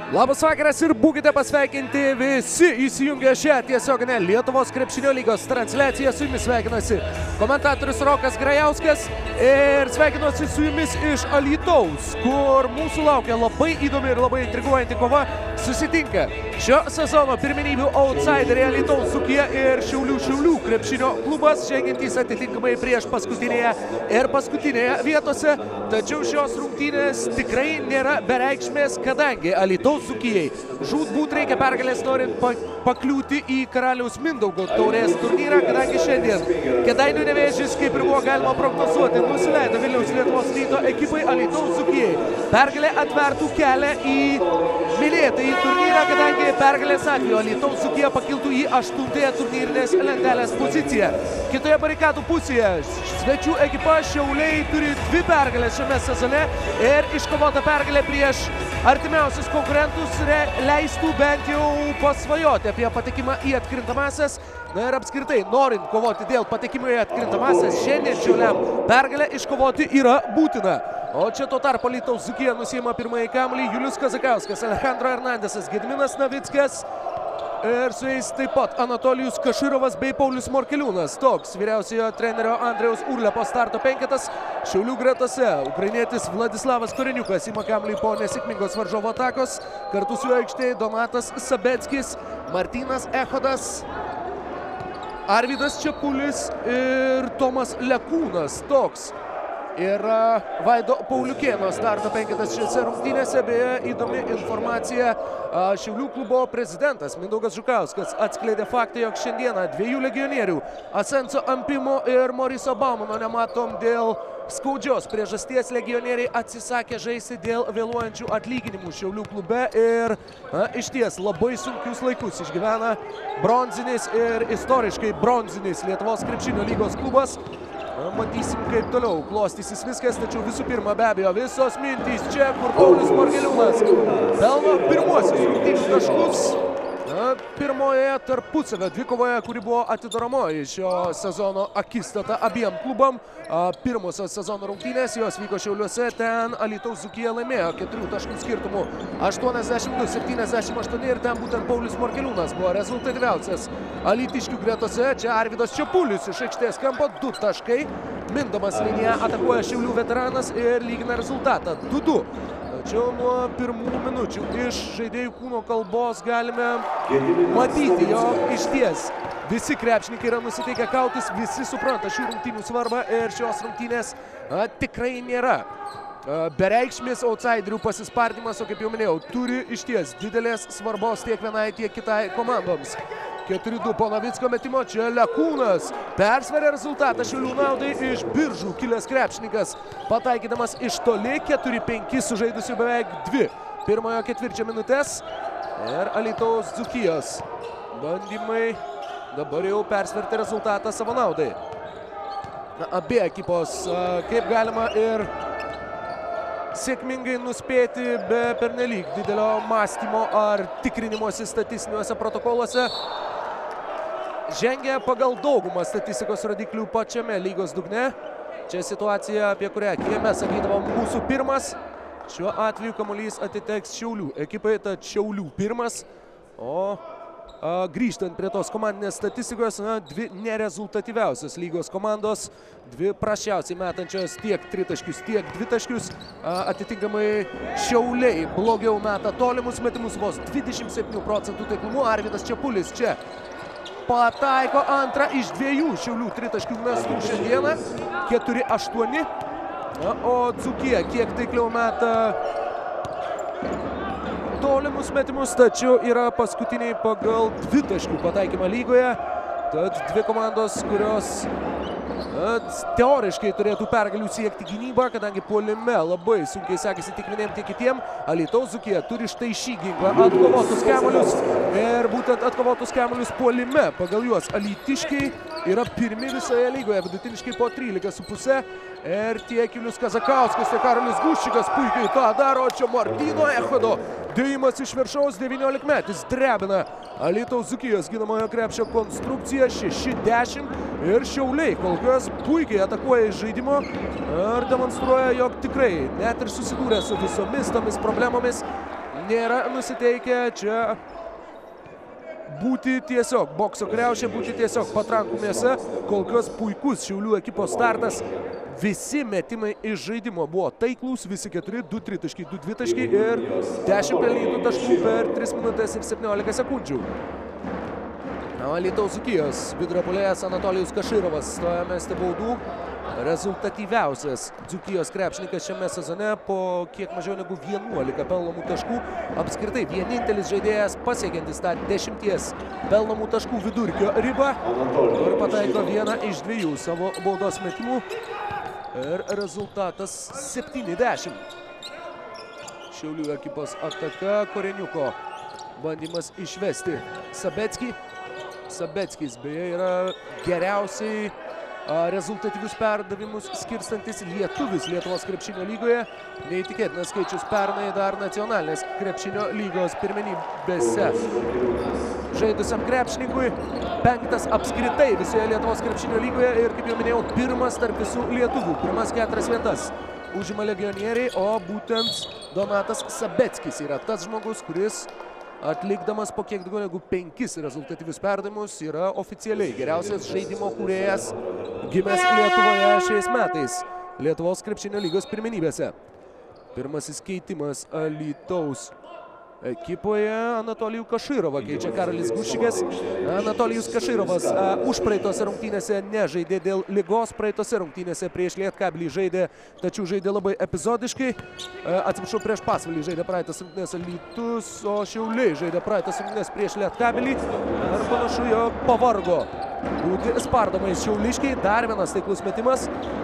Labas vakaras ir būkite pasveikinti visi įsijungę šią tiesioginę Lietuvos krepšinio lygos transliaciją. Su jumis sveikinasi komentatorius Rokas Grajauskas ir sveikinuosi su jumis iš Alytaus, kur mūsų laukia labai įdomi ir labai intriguojanti kova. Susitinka šio sezono pirmenybių outsideriai Alytaus Dzūkija ir Šiaulių krepšinio klubas, žengiantys atitinkamai prieš paskutinėje ir paskutinėje vietose. Tačiau šios rungtynės tikrai nėra bereikšmės, kadangi Alytaus Dzūkijai žūtbūt reikia pergalės norint pakliūti į Karaliaus Mindaugo taurės turnyrą, kadangi šiandien Kėdainių Nevėžis, kaip ir buvo galima prognozuoti, nusileido Vilniaus Lietuvos Ryto ekipai Alytaus Dzūkijai. Pergalė atvertų kelią į minėtąjį turnyrą, kadangi pergalės atveju Alytaus Dzūkija pakiltų į 8-ąją turnyrinės lentelės poziciją. Kitoje barikadų pusėje svečių ekipa Šiauliai turi 2 pergalės šiame sezone ir iškovota pergalė prieš artimiausius konkurentus leistų bent jau pasvajoti apie patekimą į atkrintamąsias. Na ir apskritai, norint kovoti dėl patekimo į atkrintamąsias, šiandien Šiauliam pergalę iškovoti yra būtina. O čia tuo tarpu Alytaus Dzūkija nusiima pirmąjį kamuolį Julius Kazakauskas, Alejandro Hernandesas, Gediminas Navickas ir su jais taip pat Anatolijus Kaširovas bei Paulius Morkeliūnas. Toks vyriausiojo trenerio Andriaus Urlepo starto penketas Šiaulių gretose. Ukrainietis Vladislavas Koreniukas ima kamuolį po nesėkmingos varžovo atakos. Kartu su juo aikštėje Donatas Sabeckis, Martynas Echodas, Arvydas Čepulis ir Tomas Lekūnas. Toks yra Vaido Pauliukėno starto penketas šiose rungtynėse. Beje, įdomi informacija. Šiaulių klubo prezidentas Mindaugas Žukauskas atskleidė faktą, jog šiandieną 2 legionierių Asenso Ampimo ir Moriso Baumano nematom dėl skaudžios priežasties. Legionieriai atsisakė žaisti dėl vėluojančių atlyginimų Šiaulių klube ir išties labai sunkius laikus išgyvena bronzinis ir istoriškai bronzinis Lietuvos krepšinio lygos klubas. Matysim, kaip toliau klostysis viskas, tačiau visų pirma, be abejo, visos mintys čia, kur Paulius Morkeliūnas pelno pirmuosius rungtynių taškus pirmoje tarpusavio dvikovoje, kuri buvo atidaromoji šio sezono akistata abiem klubam. Pirmosios sezono rungtynės, jos vyko Šiauliuose, ten Alytaus Dzūkija laimėjo 4 taškų skirtumų 82-78 ir ten būtent Paulius Morkeliūnas buvo rezultatyviausias alytiškių gretose. Čia Arvydas Čepulis iš aikštės kampo 2 taškai. Mindamas liniją atakuoja Šiaulių veteranas ir lygina rezultatą 2-2. Tačiau nuo pirmų minučių iš žaidėjų kūno kalbos galime matyti, jog išties visi krepšininkai yra nusiteikę kautis, visi supranta šių rungtynių svarbą ir šios rungtynės tikrai nėra bereikšmės outsiderių pasispardymas, o kaip jau minėjau, turi išties didelės svarbos tiek vienai, tiek kitai komandoms. 4-2 po Navicko metimo, čia Lekūnas persveria rezultatą Šiaulių naudai iš Biržų kilęs krepšininkas, pataikydamas iš toli, 4-5 sužaidusių beveik 2 pirmojo ketvirčio minutės ir Alytaus Dzūkijos bandymai dabar jau persverti rezultatą savo naudai. Abi ekipos kaip galima ir sėkmingai nuspėti be pernelyg didelio mąstymo ar tikrinimosi statistiniuose protokoluose. Žengia pagal daugumą statistikos rodiklių pačiame lygos dugne. Čia situacija, apie kurią mes sakydavom mūsų pirmas. Šiuo atveju kamuolys atiteks Šiaulių ekipai, tad Šiaulių pirmas. O grįžtant prie tos komandinės statistikos, 2 nerezultatyviausios lygos komandos, 2 prasčiausiai metančios tiek 3 taškius, tiek 2 taškius. Atitinkamai Šiauliai blogiau meta tolimus metimus, vos 27% taiklumu. Arvydas Čepulis čia pataiko antrą iš 2 Šiaulių 3 taškių mestų šiandieną, 4-8. O Dzūkija kiek taikliau meta tolimus metimus, tačiau yra paskutiniai pagal 2 taškų pataikymą lygoje. Tad 2 komandos, kurios teoriškai turėtų pergalių siekti gynybą, kadangi puolime labai sunkiai sekėsi tiek vieniem, tiek kitiem. Alytaus Dzūkija turi štai šį ginklą, atkovotus kamuolius ir būtent atkovotus kamuolius puolime. Pagal juos alytiškiai yra pirmi visoje lygoje, vidutiniškai po 13,5. Ir tiek Julius Kazakauskas, tiek Karolis Guščikas puikiai tą daro. Čia Martyno Echodo dėjimas iš viršaus, 19-metis drebina Alytaus Dzūkijos ginamojo krepšio konstrukciją, 6-10 ir Šiauliai kol kas puikiai atakuoja iš žaidimo ir demonstruoja, jog tikrai net ir susidūrė su visomis tomis problemomis nėra nusiteikę čia būti tiesiog bokso kriaušė, būti tiesiog patrankų mėsa. Kol kas puikus Šiaulių ekipos startas. Visi metimai iš žaidimo buvo taiklūs, visi 4, 2 tritaškiai, 2 dvitaškiai ir 10 pelnytų taškų per 3 minutės ir 17 sekundžių. Alytaus Dzūkijos vidurio puolėjas Anatolijus Kašyrovas stoja mesti baudų. Rezultatyviausias Dzūkijos krepšininkas šiame sezone po kiek mažiau negu 11 pelnomų taškų. Apskritai vienintelis žaidėjas pasiekiantis tą 10 pelnomų taškų vidurkio ribą. Ir pataiko vieną iš 2 savo baudos metimų. Ir rezultatas 70. Šiaulių ekipos ataka, Koreniuko bandymas išvesti Sabeckį. Sabeckis beje yra geriausiai rezultatyvius perdavimus skirstantis lietuvis Lietuvos krepšinio lygoje. Neįtikėtinas skaičius pernai dar nacionalinės krepšinio lygos pirmenybėse žaidusiam krepšininkui. 5 apskritai visoje Lietuvos krepšinio lygoje ir, kaip jau minėjau, 1 tarp visų lietuvių. Pirmas 4 vietas užima legionieriai, o būtent Donatas Sabeckis yra tas žmogus, kuris atlikdamas po kiek daugiau negu 5 rezultatyvius perdavimus yra oficialiai geriausias žaidimo kūrėjas gimęs Lietuvoje šiais metais Lietuvos krepšinio lygos pirmenybėse. Pirmasis keitimas Alytaus ekipoje. Anatolijų Kašyrovą keičia Karolis Guščikas. Anatolijus Kašyrovas užpraeitose rungtynėse nežaidė dėl ligos. Praeitose rungtynėse prieš Lietkabelį žaidė, tačiau žaidė labai epizodiškai. Atsiprašau, prieš Pasvalį žaidė praeitas rungtynės Alytus, o Šiauliai žaidė praeitas rungtynės prieš Lietkabelį. Ir panašu, jog pavargo būti spardomais šiauliškiai. Dar vienas taiklus metimas.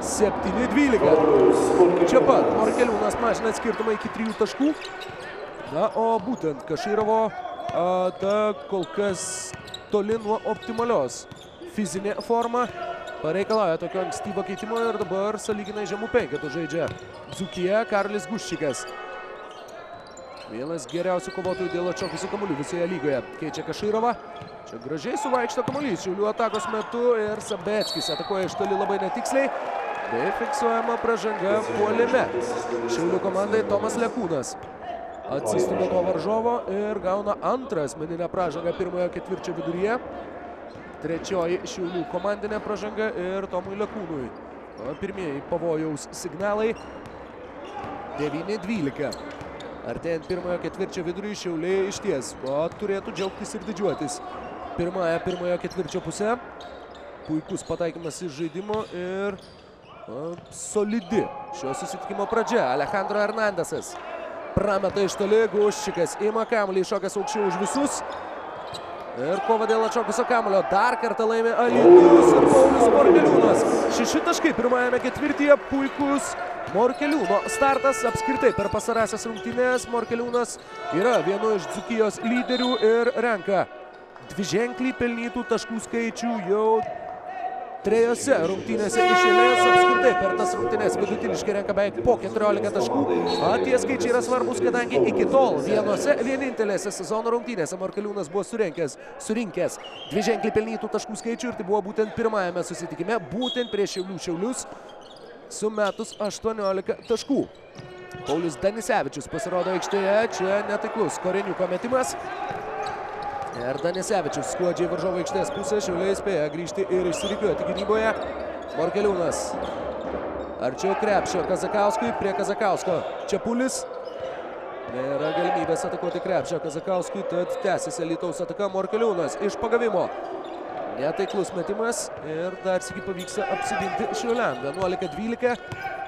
7-12. Čia pat Morkeliūnas mažina skirtumą iki 3 taškų. Na, o būtent Kašyrovo ta kol kas toli nuo optimalios fizinė forma pareikalauja tokio ankstyvo keitimo ir dabar sąlyginai žemų 5 žaidžia Dzūkija, Karolis Guščikas. Vienas geriausių kovotojų dėl atšokusių kamuolių visoje lygoje. Keičia Kašyrovą. Čia gražiai suvaikšto kamuolys Šiaulių atakos metu ir Sabeckis atakuoja iš toli labai netiksliai. Bei fiksuojama pražanga puolime. Šiaulių komandai Tomas Lekūnas atsistumia nuo varžovo ir gauna antrą asmeninę pražangą pirmojo ketvirčio viduryje. Trečioji Šiaulių komandinė pražanga ir Tomui Lekūnui. Pirmieji pavojaus signalai. 9-12. Artėjant pirmojo ketvirčio vidurį Šiauliai išties turėtų džiaugtis ir didžiuotis. Pirmojo ketvirčio pusė. Puikus pataikymas iš žaidimo ir solidi šio susitikimo pradžia. Alejandro Hernandesas prameta iš toli, Guščikas ima kamuolį, iššokęs aukščiau už visus. Ir kova dėl atšokusio kamuolio dar kartą laimė Alytus ir Paulius Morkeliūnas. 6 taškai pirmajame ketvirtyje, puikus Morkeliūno startas. Apskritai per pastarąsias rungtynes Morkeliūnas yra vienu iš Dzūkijos lyderių ir renka dviženklį pelnytų taškų skaičių jau 3 rungtynėse iš eilės. Apskritai per tas rungtynes vidutiniškai renka beveik po 14 taškų. Tie skaičiai yra svarbus, kadangi iki tol vienintelėse sezono rungtynėse Morkeliūnas buvo surinkęs dviženklį pelnytų taškų skaičių ir tai buvo būtent pirmajame susitikime, būtent prieš Šiaulius sumetus 18 taškų. Paulius Danisevičius pasirodo aikštėje, čia netaiklus Koreniuko metimas. Ir Danisevičius skuodžiai varžovo aikštės pusę, Šiauliai spėja grįžti ir išsirikiuoti gynyboje. Morkeliūnas arčiau krepšio Kazakauskui, prie Kazakausko Čepulis. Nėra galimybės atakuoti krepšio Kazakauskui, tad tęsiasi Alytaus ataka. Morkeliūnas iš pagavimo. Netaiklus metimas ir dar sykį pavyksta apsiginti Šiauliam. 11-12.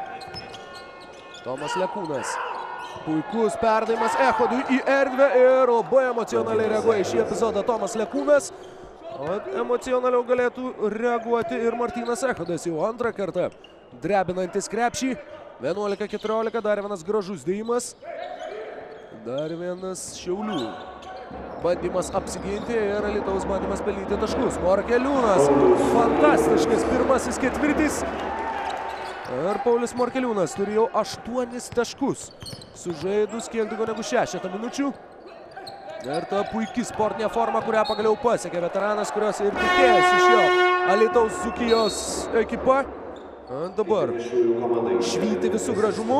Tomas Lekūnas. Puikus perdavimas Echodui į erdvę ir labai emocionaliai reaguoja šį epizodą Tomas Lekūnas. O emocionaliau galėtų reaguoti ir Martynas Echodas jau antrą kartą drebinantis krepšį. 11-14, dar vienas gražus dėjimas. Dar vienas Šiaulių bandymas apsiginti ir Alytaus bandymas pelnyti taškus. Morkeliūnas, fantastiškas pirmasis ketvirtis. Ir Paulius Morkeliūnas turi jau 8 taškus. Sužaidus kiek daugiau negu 6 minučių. Ir ta puikiai sportinė forma, kurią pagaliau pasiekė veteranas, kurios ir tikėjosi iš jo Alytaus Dzūkijos ekipa. Dabar švyti visų gražumu.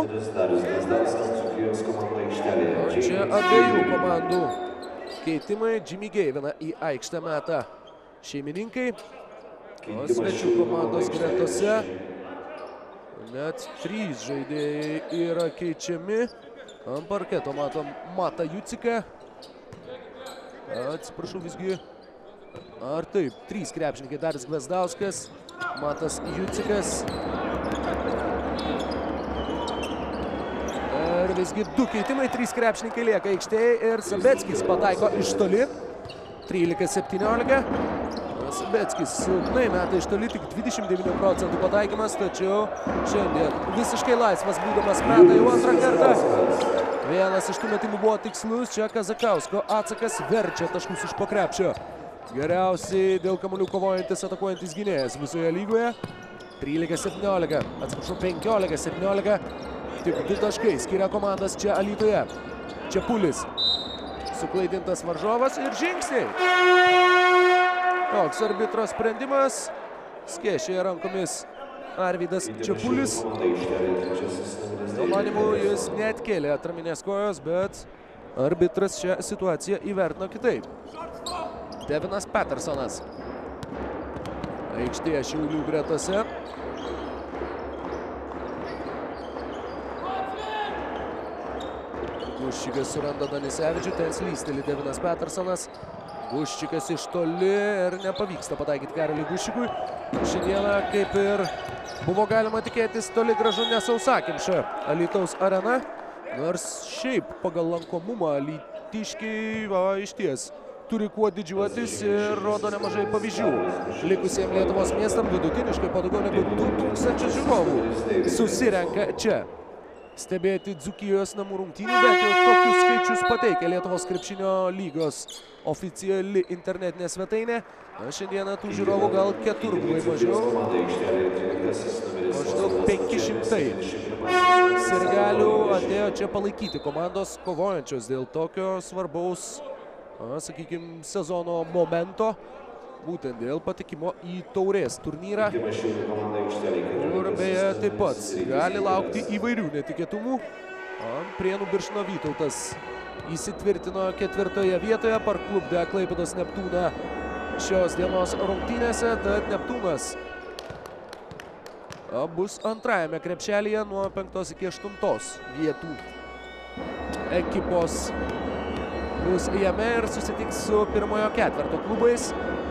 Čia abiejų komandų keitimai. Jimmy Gaiviną į aikštę meta šeimininkai. O svečių komandos gretose net 3 žaidėjai yra keičiami. Ant parketo matom Matą Juciką. Atsiprašau visgi. Ar taip, 3 krepšininkai. Darius Gvazdauskas, Matas Jucikas. Ir visgi 2 keitimai, 3 krepšininkai lieka aikštėje ir Sabeckis pataiko iš toli. 13-17. Sabeckis silpnai meta iš toli, tik 29% pataikymas, tačiau šiandien visiškai laisvas būdamas meta jau antrą kartą. Vienas iš tų metimų buvo tikslus, čia Kazakausko atsakas verčia taškus iš po krepšio. Geriausiai dėl kamuolių kovojantis, atakuojantis gynėjas visoje lygoje. 13-17, atsiprašau, 15-17. Tik 2 taškai skiria komandas čia Alytuje. Čepulis. Suklaidintas varžovas ir žingsniai. Toks arbitro sprendimas. Skėšėje rankomis Arvydas Čepulis. Jo manymu jis neatkėlė atraminės kojos, bet arbitras šią situaciją įvertino kitaip. Devinas Pattersonas. Aikštėje Šiaulių gretose. Guščikas suranda Danisevičių, ten slysteli Devinas Pattersonas. Guščikas iš toli ir nepavyksta pataikyti Karoliui Guščikui. Šiandieną, kaip ir buvo galima tikėtis, toli gražu nesausakimša Alytaus arena. Nors šiaip pagal lankomumą alytiškiai išties turi kuo didžiuotis ir rodo nemažai pavyzdžių. Likusiems Lietuvos miestam vidutiniškai po daugiau negu 2000 žiūrovų susirenka čia stebėti Dzūkijos namų rungtynių, bet jau tokius skaičius pateikia Lietuvos krepšinio lygos oficiali internetinė svetainė. Na, šiandieną tų žiūrovų gal keturgubai mažiau. Maždaug 500 sirgalių atėjo čia palaikyti komandos kovojančios dėl tokio svarbaus, sakykime, sezono momento. Būtent dėl patekimo į taurės turnyrą, kur beje taip pat gali laukti įvairių netikėtumų. Prienų Birštono Vytautas įsitvirtino 4. vietoje, parklupdė Klaipėdos Neptūną šios dienos rungtynėse, tad Neptūnas bus antrajame krepšelyje nuo 5 iki 8 vietų. Ekipos bus jame ir susitiks su pirmojo ketverto klubais.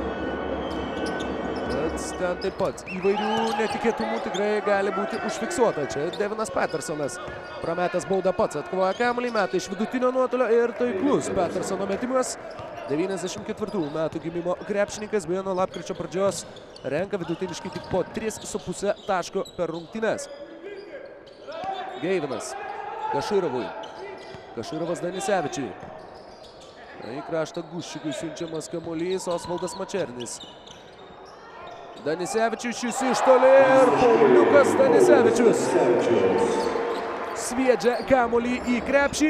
Ten taip pat įvairių netikėtumų tikrai gali būti užfiksuota. Čia Devinas Pattersonas prametęs baudą pats atkovoja kamuolį, meta iš vidutinio nuotolio ir taiklus Pattersono metimas. 94 metų gimimo krepšininkas, beje, nuo lapkričio pradžios renka vidutiniškai tik po 3,5 taško per rungtynes. Gaivinas Kaširovui. Kaširovas Danisevičiui. Į kraštą Guščikui siunčiamas kamuolys Osvaldas Mačernis. Danisevičius šis iš toli ir Pauliukas Danisevičius sviedžia kamuolį į krepšį.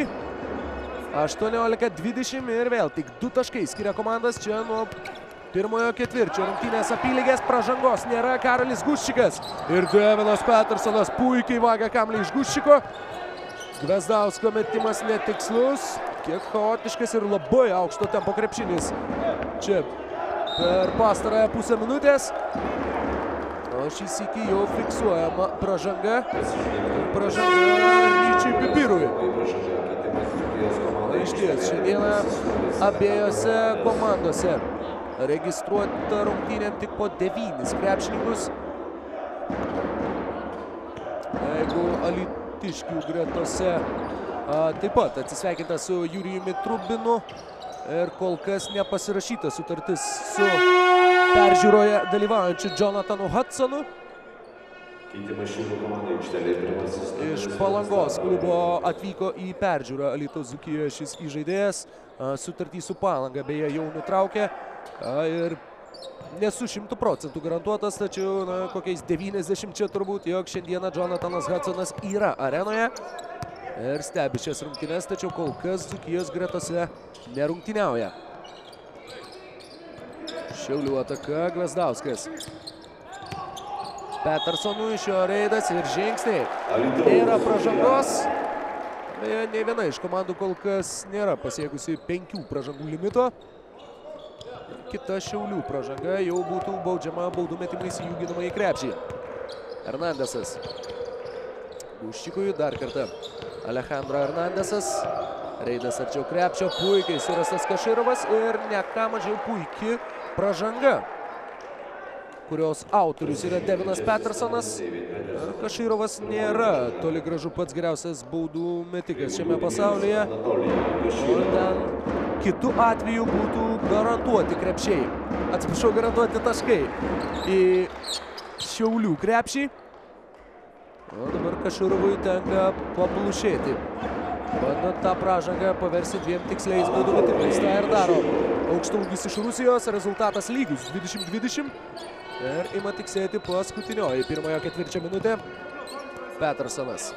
18-20 ir vėl tik 2 taškai skiria komandas čia nuo pirmojo ketvirčio. Rungtynės apylygės, pražangos nėra. Karolis Guščikas ir Devinas Pattersonas puikiai vagia kamuolį iš Guščiko. Gvazdausko metimas netikslus, kiek chaotiškas ir labai aukšto tempo krepšinis čia per pastarąją pusę minutės. O šį sykį jau fiksuojama pražanga. Pražanga Ryčiui Pipirui. Išties, šiandieną abiejose komandose registruota rungtynėm tik po 9 krepšininkus. Jeigu alytiškių gretose taip pat atsisveikinta su Jurijumi Trubinu. Ir kol kas nepasirašyta sutartis su peržiūroje dalyvaujančiu Jonathanu Hudsonu. Iš Palangos klubo atvyko į peržiūrą Alytaus Dzūkijoje šis įžaidėjas. Sutartį su Palanga beje jau nutraukė ir nesu 100% garantuotas, tačiau kokiais 90 turbūt, jog šiandieną Jonathanas Hudsonas yra arenoje ir stebi šias rungtynes, tačiau kol kas Dzūkijos gretose nerungtyniauja. Šiaulių ataka, Gvazdauskas. Petersonui iš jo reidas ir žingsniai. Nėra pražangos. Ne viena iš komandų kol kas nėra pasiekusi 5 pražangų limito. Kita Šiaulių pražanga jau būtų baudžiama baudų metimais į jų ginamą į krepšį. Hernandesas. Guščikui dar kartą. Alejandro Hernandesas. Reidas arčiau krepšio. Puikiai surastas Kaširovas ir ne ką mažiau puikiai pražanga, kurios autorius yra Devinas Petersonas. Ir Kaširovas nėra toli gražu pats geriausias baudų metikas šiame pasaulyje. O ten kitų atveju būtų garantuoti krepšiai. Atsiprašau, garantuoti taškai į Šiaulių krepšį. O dabar Kaširovui tenka paplušėti. Bandant tą pražangą paversti 2 tiksliais baudų metimais. Tai ir daro aukštaūgis iš Rusijos. Rezultatas lygus 20-20. Ir ima tiksėti paskutinioji pirmojo ketvirčio minutė. Petersonas.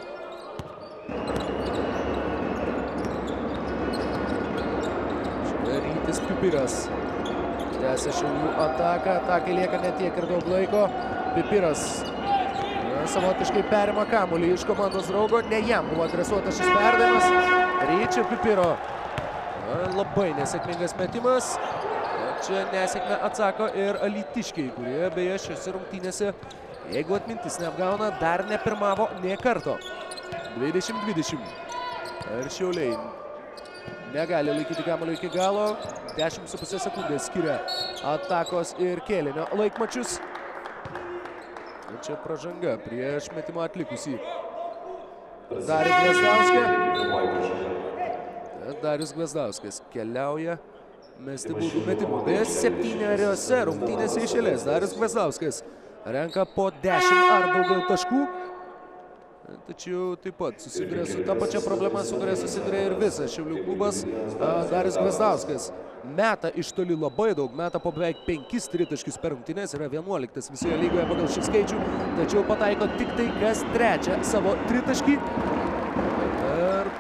Rytis Pipiras. Tęsia Šiaulių ataką. Atakai lieka ne tiek ir daug laiko. Pipiras savotiškai perima kamuolį iš komandos draugo. Ne jam buvo adresuotas šis perdavimas. Ryčio Pipiro. Labai nesėkmingas metimas. Čia nesėkmę atsako ir alytiškiai, kurie beje šiose rungtynėse, jeigu atmintis neapgauna, dar nepirmavo nė karto. 20-20. Ir Šiauliai negali laikyti kamuolio iki galo. 10,5 sekundės skiria atakos ir kėlinio laikmačius. Ir čia pražanga prieš metimą atlikusį Darių Gvazdauską. Darius Gvazdauskas keliauja mesti baudų metimų. Beje, 7 rungtynėse iš eilės Darius Gvazdauskas renka po 10 ar daugiau taškų. Tačiau taip pat susiduria su ta pačia problema, su kuria susiduria ir visas Šiaulių klubas. Darius Gvazdauskas meta iš toli labai daug, meta po beveik 5 tritaškius per rungtynes, yra 11 visoje lygoje pagal šį skaičių, tačiau pataiko tik tai kas 3 savo tritaškį. Ir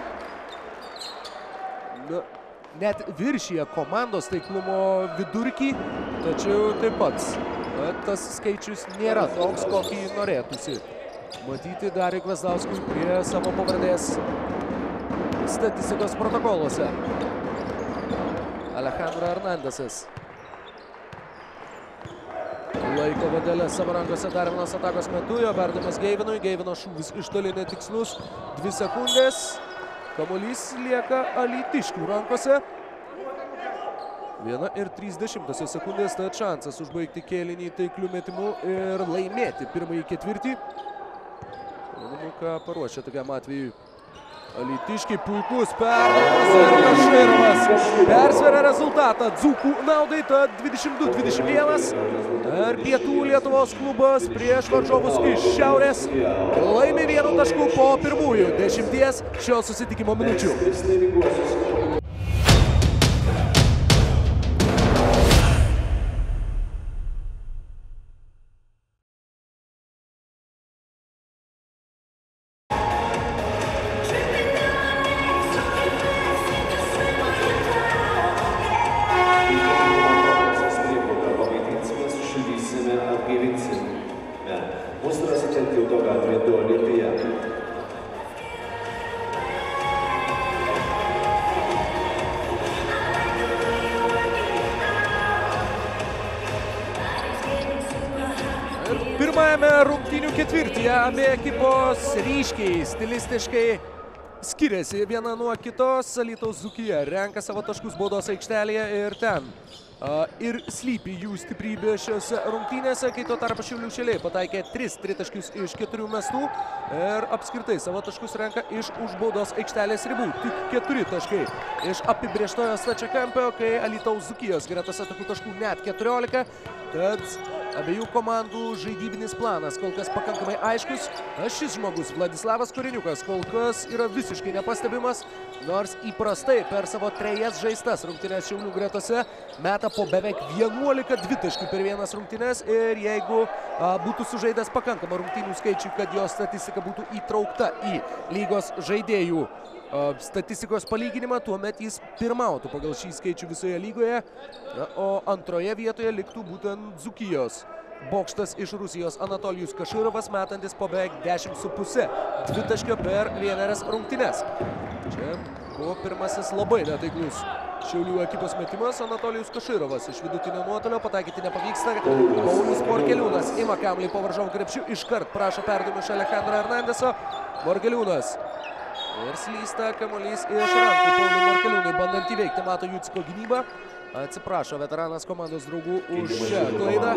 net viršyje komandos taiklumo vidurkį, tačiau taip pat tas skaičius nėra toks, kokį norėtųsi matyti Dariui Gvazdauskui prie savo pavardės statistikos protokoluose. Alejandro Hernandesas laiko vadelę savo rankose dar vienos atakos metu, jo perdavimas Geivinui, Geivino šūvis iš toli netikslus, 2 sekundės, kamuolys lieka alytiškių rankose. 1,3 sekundės, tad šansas užbaigti kėlinį taiklių metimų ir laimėti pirmąjį ketvirtį. Įdomu, ką paruošia tokiam atvejui alytiškiai. Puikus perdavimas ir Kaširovas persveria rezultatą dzūkų naudai, tad 22-21. Ir Pietų Lietuvos klubas prieš varžovus iš Šiaurės laimi 1 tašku po pirmųjų 10 šio susitikimo minučių. Pirmajame rungtynių ketvirtyje abi ekipos ryškiai, stilistiškai skiriasi viena nuo kitos. Alytaus Dzūkija renka savo taškus baudos aikštelėje ir ten ir slypi jų stiprybė šiose rungtynėse, kai tuo tarpu Šiaulių Šėliai pataikė 3 tritaškius iš 4 mestų ir apskritai savo taškus renka iš už baudos aikštelės ribų. Tik 4 taškai iš apibrėžtojo stačiakampio, kai Alytaus Dzūkijos gretose tokių taškų net 14. Tad abiejų komandų žaidybinis planas kol kas pakankamai aiškus. Šis žmogus, Vladislavas Koreniukas, kol kas yra visiškai nepastebimas, nors įprastai per savo 3 žaistas rungtynes Šiaulių gretose meta po beveik 11 dvitaškių per 1 rungtynes ir jeigu būtų sužaidęs pakankamą rungtynių skaičių, kad jo statistika būtų įtraukta į lygos žaidėjų statistikos palyginimą, tuomet jis pirmautų pagal šį skaičių visoje lygoje, o antroje vietoje liktų būtent Dzūkijos bokštas iš Rusijos Anatolijus Kašyrovas, metantis po beveik 10,5 dvitaškio per vienerias rungtynes. Čia buvo pirmasis labai netaiklus Šiaulių ekipos metimas. Anatolijus Kašyrovas iš vidutinio nuotolio, pataikyti nepavyksta. Paulius Morkeliūnas ima kamuolį po varžovų krepšių, iškart prašo perdavimo iš Alejandro Hernandeso. Morkeliūnas ir slysta kamuolys iš rankų Pauliui Morkeliūnui, bandant įveikti Mato Jucko gynybą. Atsiprašo veteranas komandos draugų už šią klaidą.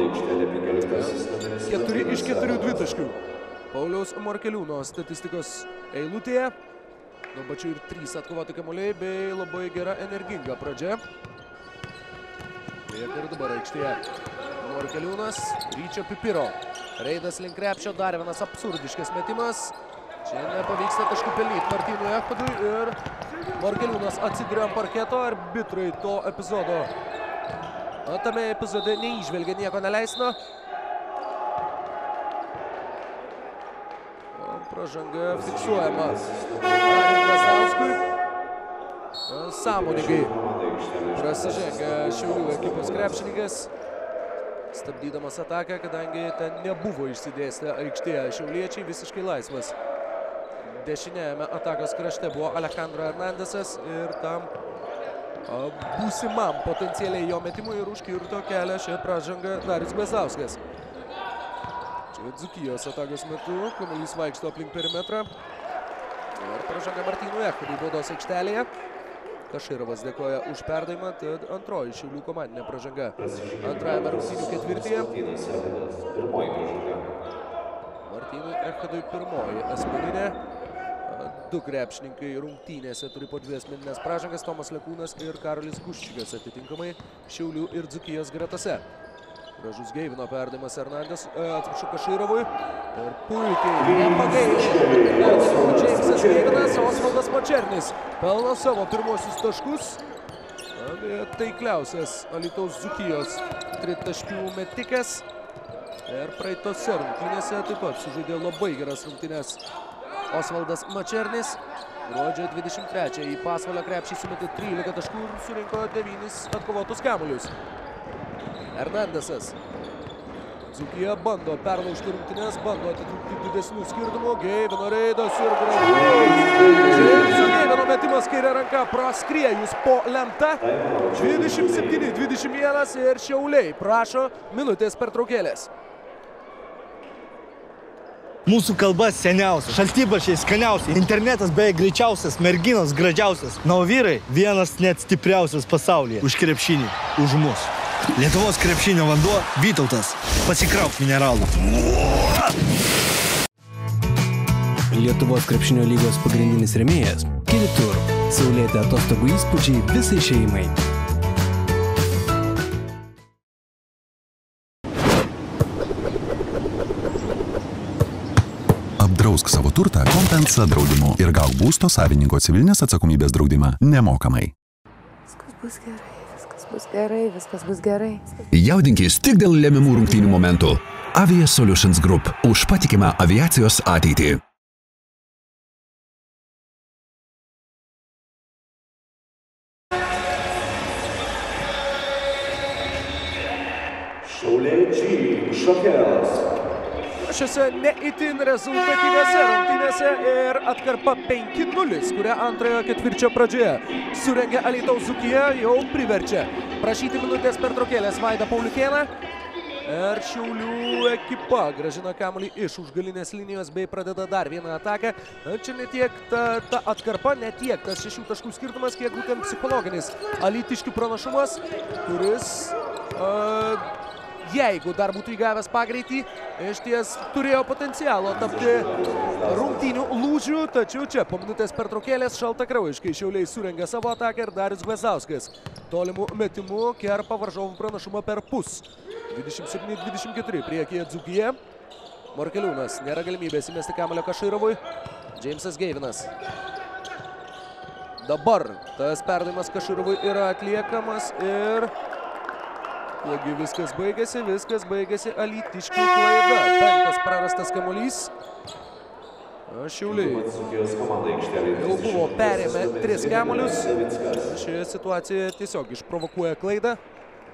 4 iš 4 dvitaškių Pauliaus Morkeliūno statistikos eilutėje. Nuo pačių ir 3 atkovoti kamuoliai bei labai gera energinga pradžia. Ir dabar aikštėje Morkeliūnas, Ryčio Pipiro. Reidas link krepšio, dar vienas absurdiškas metimas. Čia nepavyksta taškų pelnyti Martynui Echodui ir Morkeliūnas atsiduria ant parketo. Arbitrai to epizodo, tame epizode neįžvelgia nieko neleistino. Pražanga fiksuojama Dariui Brazdauskui. Sąmoningai prasižengia Šiaulių ekipos krepšininkas, stabdydamas ataką, kadangi ten nebuvo išsidėstę aikštėje. Šiauliečiai visiškai laisvas. Dešinėjame atakos krašte buvo Alejandro Hernandesas ir tam būsimam potencialiai jo metimui ir užkirto kelią šią pražangą Darius Brazauskas. Dzūkijos atakos metu kamuolys vaikšto aplink perimetrą ir pražanga Martynui Echodui baudos aikštelėje. Kašyrovas dėkoja už perdavimą, tad antroji Šiaulių komandinė pražanga antrajame rungtynių ketvirtyje. Martynui Echodui pirmoji asmeninė. 2 krepšininkai rungtynėse turi po 2 asmeninės pražangas, Tomas Lekūnas ir Karolis Guščikas atitinkamai Šiaulių ir Dzūkijos gretose. Gražus Geivino perdavimas Hernandes, atsiprašau, Kašyrovui. Ir puikiai nepagailėjo perdavimo Džeimsas Geivinas, Osvaldas Mačernis pelno savo pirmosius taškus. Taikliausias Alytaus Dzūkijos tritaškių metikas. Ir praeitose rungtynėse taip pat sužaidė labai geras rungtynes Osvaldas Mačernis. Gruodžio 23 į Pasvalio krepšį sumetė 13 taškų ir surinko 9 atkovotus kamuolius. Hernandesas. Dzūkija bando perlaužti rungtynes, bando atitrūkti didesnių skirtumų. Geivino reidas ir gražus Džeimso Geivino metimas kairė ranka praskriejus po lenta. 27-21 ir Šiauliai prašo minutės pertraukėlės. Mūsų kalba seniausia, šaltibarščiai skaniausiai, internetas beveik greičiausias, merginos gražiausias. Na, o vyrai vienas net stipriausias pasaulyje. Už krepšinį, už mus. Lietuvos krepšinio vanduo Vytautas. Pasikrauk mineralų. Lietuvos krepšinio lygos pagrindinis rėmėjas Kivitur. Saulėti atostogų įspūdžiai visai šeimai. Apdrausk savo turtą Kompensa draudimu ir gauk būsto savininko civilinės atsakomybės draudimą nemokamai. Viskas bus gerai. Jaudinkis tik dėl lemiamų rungtynių momentų. Avia Solutions Group už patikimą aviacijos ateitį. Šiauliečiai šokėjas. Šiose neįtin rezultatyviose rungtynėse ir atkarpa 5-0, kurią antrojo ketvirčio pradžioje surengė Alytaus Dzūkija, jau priverčia prašyti minutės pertraukėlės Vaidą Pauliukėną. Ir Šiaulių ekipa grąžina kamuolį iš užgalinės linijos bei pradeda dar vieną ataką. Čia ne tiek ta atkarpa, ne tiek tas 6 taškų skirtumas, kiek būtent psichologinis alytiškių pranašumas, kuris jeigu dar būtų įgavęs pagreitį, išties turėjo potencialo tapti rungtynių lūžių, tačiau čia po minutės pertraukėlės šaltakraujiškai Šiauliai surengia savo ataką ir Darius Brazauskas tolimų metimų kerpa varžovų pranašumą per pus. 27-24 priekyje Dzūkija. Morkeliūnas, nėra galimybės įmesti kamuolio Kašyrovui. Džeimsas Geivinas. Dabar tas perdavimas Kašyrovui yra atliekamas ir taigi viskas baigėsi alytiškių klaida. 5 prarastas kamuolys. Šiauliai jau buvo perėmę 3 kamuolius. Šioje situacijoje tiesiog išprovokuoja klaidą.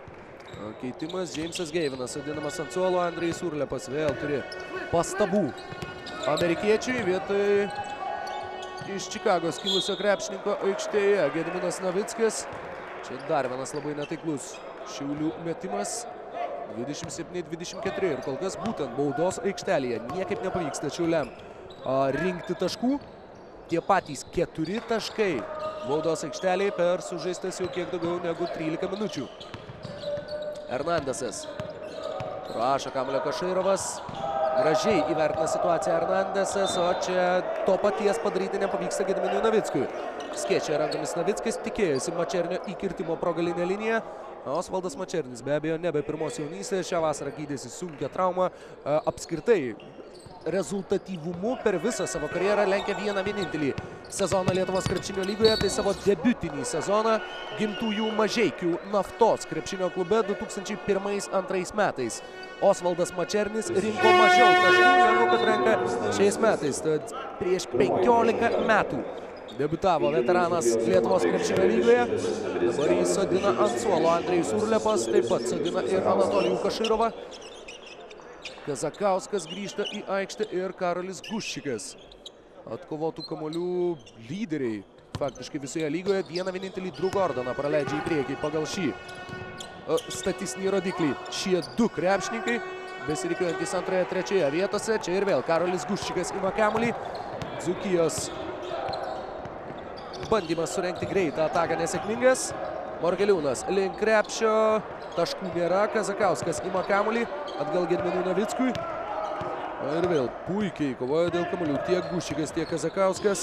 Keitimas, Jamesas Geivinas, sodinamas ant suolo, Andrejus Urlepas vėl turi pastabų. Amerikiečiai vietoj iš Čikagos kilusio krepšininko aikštėje Gediminas Novickis. Čia dar vienas labai netaiklus Šiaulių metimas. 27-24 ir kol kas būtent baudos aikštelėje niekaip nepavyksta Šiauliam rinkti taškų. Tie patys 4 taškai baudos aikštelėje per sužaistas jau kiek daugiau negu 13 minučių. Hernandesas prašo kamuolio Kašairovas. Gražiai įvertina situaciją Hernandesas, o čia to paties padaryti nepavyksta Gediminui Novickui. Skėčia rankomis Novickis, tikėjosi Mačernio įkirtimo pro galinę liniją. Osvaldas Mačernis be abejo nebe pirmos jaunystės, šią vasarą gydėsi sunkią traumą. Apskritai rezultatyvumu per visą savo karjerą lenkia vienintelį sezoną Lietuvos krepšinio lygoje, tai savo debiutinį sezoną Gimtųjų Mažeikių Naftos krepšinio klube 2001-2002 metais. Osvaldas Mačernis rinko mažiau taškų negu kad renka šiais metais, tad prieš 15 metų debiutavo veteranas Lietuvos krepšinio lygoje. Dabar jis sodina ant suolo Andrejus Urlepas, taip pat sodina ir Anatolijų Kašairovą. Kazakauskas grįžta į aikštę ir Karolis Guščikas. Atkovotų kamuolių lyderiai faktiškai visoje lygoje. Vienintelį Drew Gordoną praleidžia į priekį pagal šį statistinį rodiklį. Šie 2 krepšininkai besirikiuojantys antroje, trečioje vietose. Čia ir vėl Karolis Guščikas ima kamuolį. Dzūkijos bandymas surengti greitą ataką nesėkmingas. Morgeliūnas link krepšio, taškų nėra, Kazakauskas ima kamuolį, atgal Gediminui Novickui. Ir vėl puikiai kovoja dėl kamuolių tiek Guščikas, tiek Kazakauskas.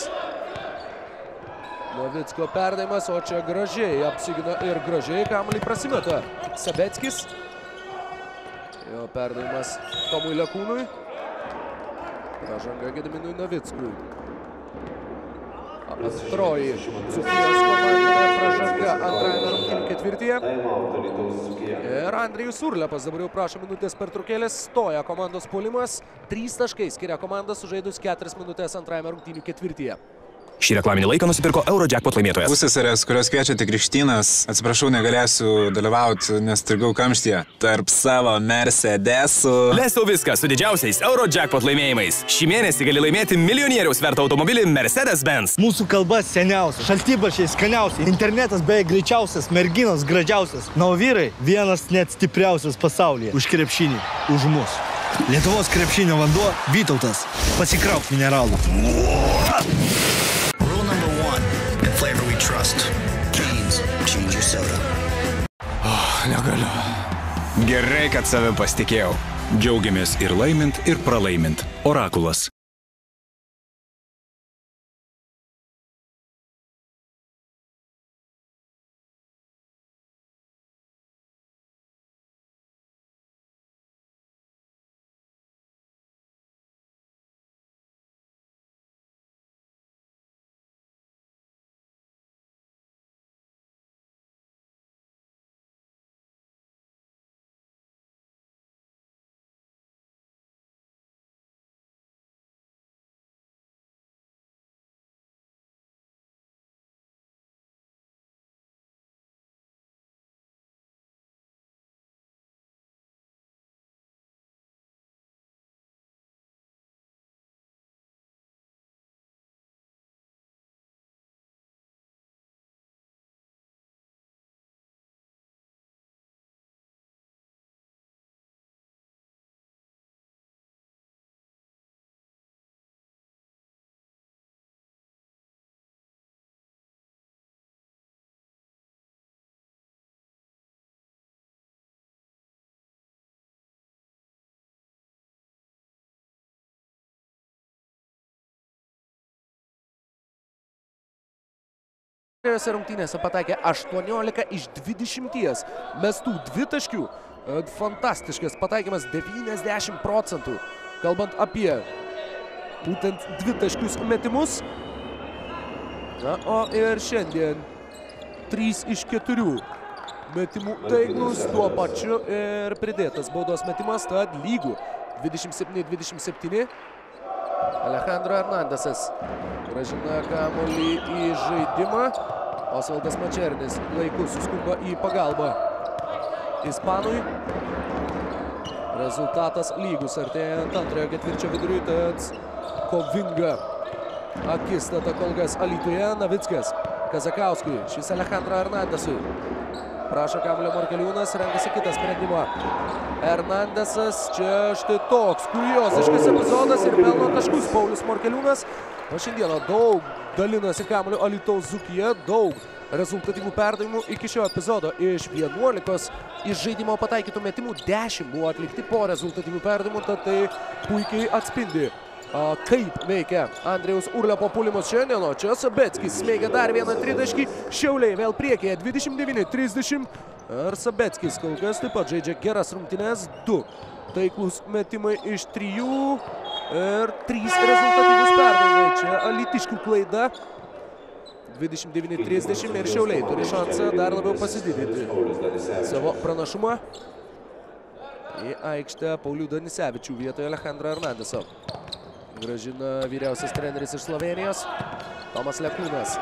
Novicko perdavimas, o čia gražiai apsigina ir gražiai kamuolį prasimeta Sabeckis. Jo perdavimas Tomui Lekūnui. Pražanga Gediminui Novickui. Antroji Dzūkijos komandinė pražanga antrajame rungtynių ketvirtyje. Ir Andrejus Urlepas dabar jau prašo minutės pertraukėlės. Stoja komandos puolimas. 3 taškai skiria komanda sužaidus 4 minutės antrajame rungtynių ketvirtyje. Šį reklaminį laiką nusipirko Eurojackpot laimėtojas. Pusseserės, kurios kviečia Krikštynas, atsiprašau, negalėsiu dalyvauti, nes strigau kamštyje tarp savo Mercedesų. Leisiu viską su didžiausiais Eurojackpot laimėjimais. Šį mėnesį gali laimėti milijonieriaus vertą automobilį Mercedes-Benz. Mūsų kalba seniausia, šaltibaršiai skaniausiai, internetas beje greičiausias, merginos gražiausias. Na, o vyrai vienas net stipriausias pasaulyje. Už krepšinį, už mus. Lietuvos krepšinio vanduo Vytautas. Pasikrauk mineralų. Negaliu. Gerai, kad savim pasitikėjau. Džiaugiamės ir laimint, ir pralaimint. Orakulas. Rungtynėse pataikė 18 iš 20 mestų dvitaškių. Fantastiškas pataikymas 90%. Kalbant apie būtent dvitaškius metimus. Na, o ir šiandien 3 iš 4 metimų taiklus, tuo pačiu ir pridėtas baudos metimas, tad lygų 27-27. Alejandro Hernandesas grąžina kamuolį į žaidimą. Osvaldas Mačernis laiku suskumba į pagalbą ispanui. Rezultatas lygus artėjant antrojo ketvirčio viduriui, tad kovinga akistata kol kas Alytuje. Navickas Kazakauskui, šis Alejandro Hernandesui. Prašo kamuolio Morkeliūnas, renkasi kitą sprendimą. Hernandesas, čia štai toks kurioziškas epizodas ir pelno taškus Paulius Morkeliūnas. O šiandieną daug dalinasi kamuolio Alytaus Dzūkija, daug rezultatyvų perdavimų iki šio epizodo. Iš 11 iš žaidimo pataikytų metimų 10 buvo atlikti po rezultatyvų perdavimų, tad tai puikiai atspindi, kaip veikia Andrijaus Urlepo puolimus šiandieno. Čia Sabeckis smeigia dar vieną tritaškį. Šiauliai vėl priekyje 29-30. Ir Sabeckis kol kas taip pat žaidžia geras rungtynes. 2 taiklus metimai iš 3 ir 3 rezultatyvus perdavimai. Čia alytiškių klaida. 29-30 ir Šiauliai turi šansą dar labiau pasididinti savo pranašumą. Į aikštę Paulių Danisevičių vietoje Alejandro Hernandeso. Gražina vyriausias treneris iš Slovenijos, Tomas Lekūnas.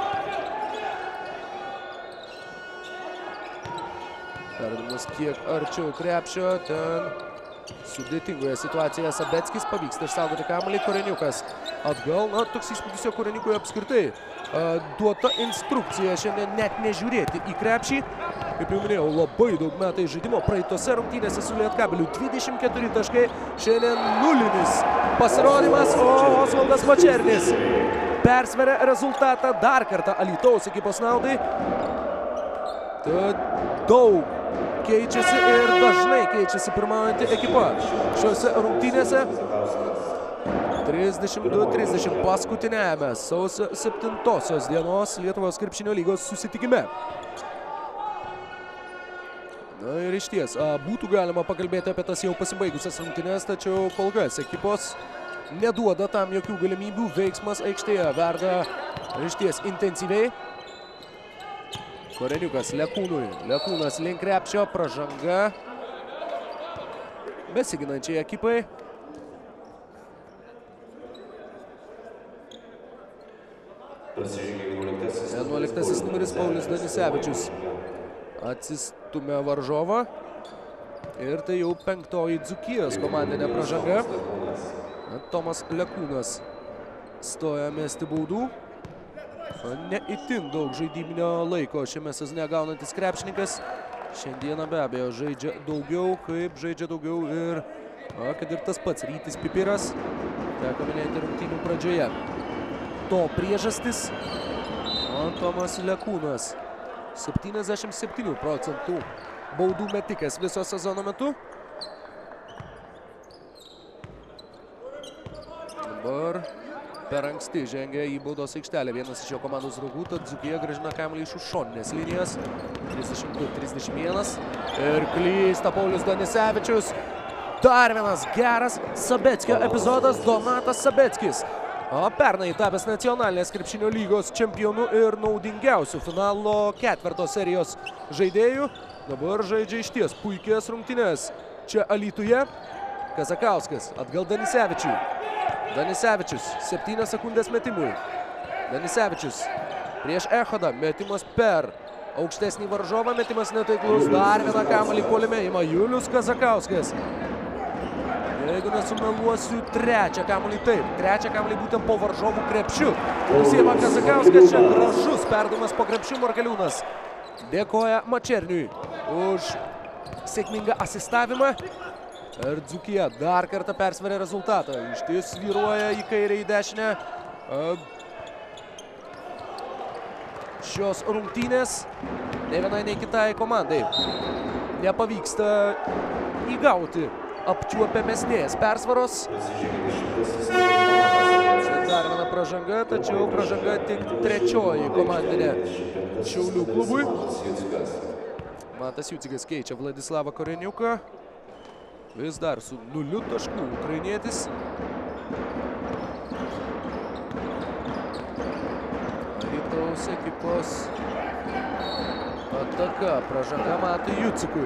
Perdavimas kiek arčiau krepšio, ten sudėtingoje situacijoje Sabeckis pavyksta išsaugoti kamuolį. Koreniukas atgal, na, toks įspūdis jo Koreniukui apskritai. Duota instrukcija šiandien net nežiūrėti į krepšį. Kaip jau minėjau, labai daug metai žaidimo praeitose rungtynėse su Lietkabeliu. 24 taškai, šiandien nulinis pasirodymas, o Osvaldas Mačernis persveria rezultatą dar kartą Alytaus ekipos naudai. Tad daug keičiasi ir dažnai keičiasi pirmaujantį ekipą šiuose rungtynėse. 32-30 paskutinėme sausio 7 dienos Lietuvos krepšinio lygos susitikime. Na ir iš ties, būtų galima pakalbėti apie tas jau pasibaigusias rungtynes, tačiau kol kas ekipos neduoda tam jokių galimybių. Veiksmas aikštėje verda iš ties intensyviai. Koreniukas Lekūnui. Lekūnas link krepšio, pražanga besiginančiai ekipai. 11 numeris Paulius Danisevičius atsistumia varžovą. Ir tai jau 5-oji Dzūkijos komandinė pražanga. Tomas Lekūnas stoja mesti baudų. Ne itin daug žaidybinio laiko šiame sezone gaunantis krepšininkas. Šiandieną be abejo žaidžia daugiau, kaip žaidžia daugiau ir kad ir tas pats Rytis Pipiras. Teko minėti rungtynių pradžioje. To priežastis Tomas Lekūnas. 77% baudų metikas viso sezono metu. Dabar per anksti žengia į baudos aikštelę vienas iš jo komandos draugų, tad Dzūkija grąžina kamuolį iš už šoninės linijos. 32-31 ir klysta Paulius Danisevičius. Dar vienas geras Sabeckio epizodas, Donatas Sabeckis. Pernai tapęs nacionalinės krepšinio lygos čempionu ir naudingiausių finalo ketverto serijos žaidėjų. Dabar žaidžia iš ties puikias rungtynes. Čia Alytuje Kazakauskas atgal Danisevičiui. Danisevičius 7 sekundės metimui. Danisevičius prieš Echodą, metimas per aukštesnį varžovą, metimas netaiklus. Dar vieną kamuolį puolime ima Julius Kazakauskas. Jeigu nesumeluosiu, trečią kamuolį taip. Trečią kamuolį būtent po varžovų krepšių. Nusiima Kazakauskas, čia gražus perdavimas po krepšių. Morkeliūnas dėkoja Mačerniui už sėkmingą asistavimą. Ir Dzūkija dar kartą persveria rezultatą. Iš ties svyruoja į kairę, į dešinę. Šios rungtynės nei vienai, nei kitai komandai nepavyksta įgauti apčiuopiamesnės persvaros. Čia dar viena pražanga, tačiau pražanga tik trečioji komandinė Šiaulių klubui. Matas Jucikas keičia Vladislavą Koreniuką. Vis dar su 0 taškų ukrainietis. Alytaus ekipos ataka, pražanga Matui Jucikui.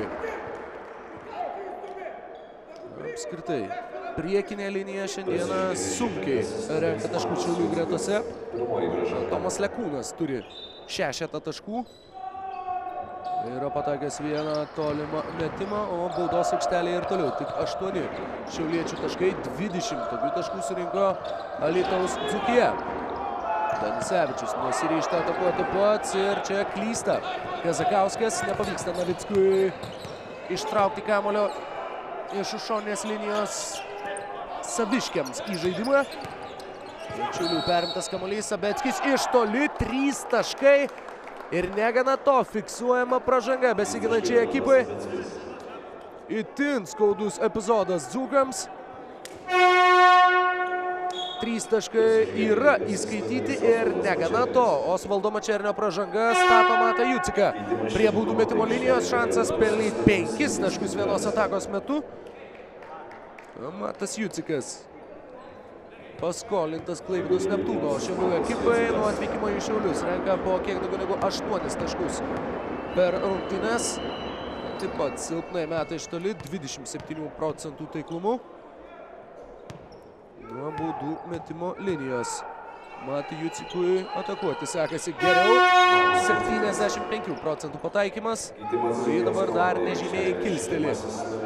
Apskritai, priekinė linija šiandieną sunkiai renka taškų Šiaulių gretose. Tomas Lekūnas turi 6 taškų. Yra pataikęs vieną tolimą metimą, o baudos aikštelėje ir toliau. Tik 8 šiauliečių taškai, 20 tokių taškų surinko Alytaus Dzūkija. Danisevičius nesiryžta atakuoti pats ir čia klysta. Kazakauskas, nepavyksta Navickui ištraukti kamuolio iš šoninės linijos saviškiams į žaidimą. Šiaulių perimtas kamuolys, Sabeckis iš toli, 3 taškai. Ir negana to, fiksuojama pražanga besiginančiai ekipai. Itin skaudus epizodas dzūkams. 3 taškai yra įskaityti ir negana to. Osvaldo Mačernio pražanga stato Matą Juciką. Prie baudų metimo linijos šansas pelnyti 5 taškus vienos atakos metu. Matas Jucikas paskolintas Klaipėdos Neptūno Šiaulių ekipai nuo atvykimo į Šiaulius. Renka po kiek daugiau negu 8 taškus per rungtynes. Taip pat silpnai meta iš toli, 27% taiklumu nuo baudų metimo linijos. Matui Jucikui atakuoti sekasi geriau. 75% pataikymas. Kurį dabar dar nežymiai kilsteli.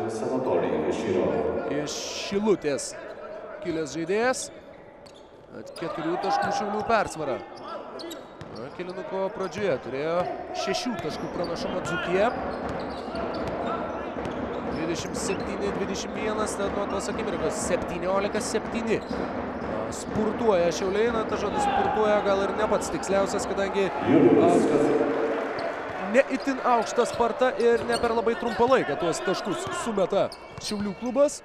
Iš Šilutės kilęs žaidėjas. 4 taškų Šiaulių persvara. Kelinuko pradžioje turėjo 6 taškų pranašumą Dzūkija. 27-21, tad nuo tos akimirkos 17-7. Spurtuoja Šiauliai, na, ta žodis spurtuoja gal ir ne pats tiksliausias, kadangi ne itin aukštą spartą ir ne per labai trumpą laiką tuos taškus sumeta Šiaulių klubas.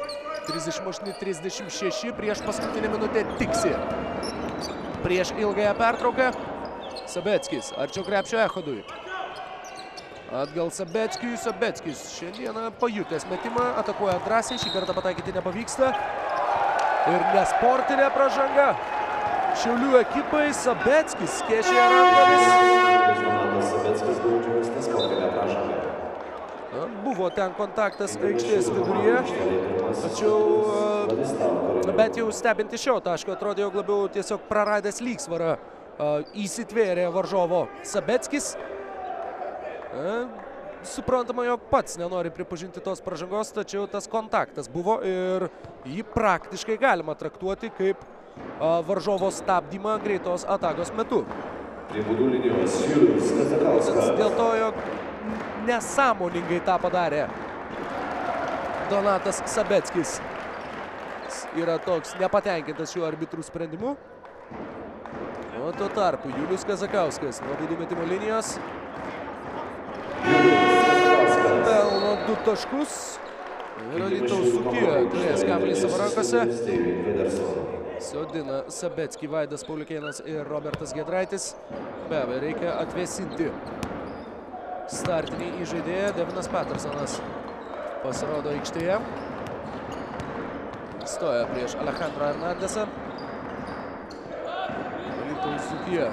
38-36 prieš paskutinę minutę tiksi. Prieš ilgąją pertrauką Sabeckis arčiau krepšio Echodui. Atgal Sabeckiui, Sabeckis šiandieną pajutęs metimą, atakuoja drąsiai, šį kartą pataikyti nepavyksta. Ir nesportinė pražanga Šiaulių ekipai, Sabeckis skėšė rankomis. Buvo ten kontaktas aikštės viduryje, tačiau bet jau stebinti šio taško atrodė, jog labiau tiesiog praradęs lygsvarą įsitvėrė varžovo Sabeckis. Suprantama, jog pats nenori pripažinti tos pražangos, tačiau tas kontaktas buvo ir jį praktiškai galima traktuoti kaip varžovo stabdymą greitos atakos metu. Dėl to, jog nesąmoningai tą padarė Donatas Sabeckis. Yra toks nepatenkintas šiuo arbitrų sprendimu. O tuo tarpu Julius Kazakauskas nuo baudų metimo linijos pelno 2 taškus. Ir Alytaus Dzūkija turės kamuolį savo rankose. Sodina Sabeckį, Vaidas Pauliukėnas ir Robertas Giedraitis. Be abejo, reikia atvėsinti startinį įžaidėją. Devinas Pattersonas pasirodo aikštėje. Stoja prieš Alejandro Hernandesą. Alytaus Dzūkija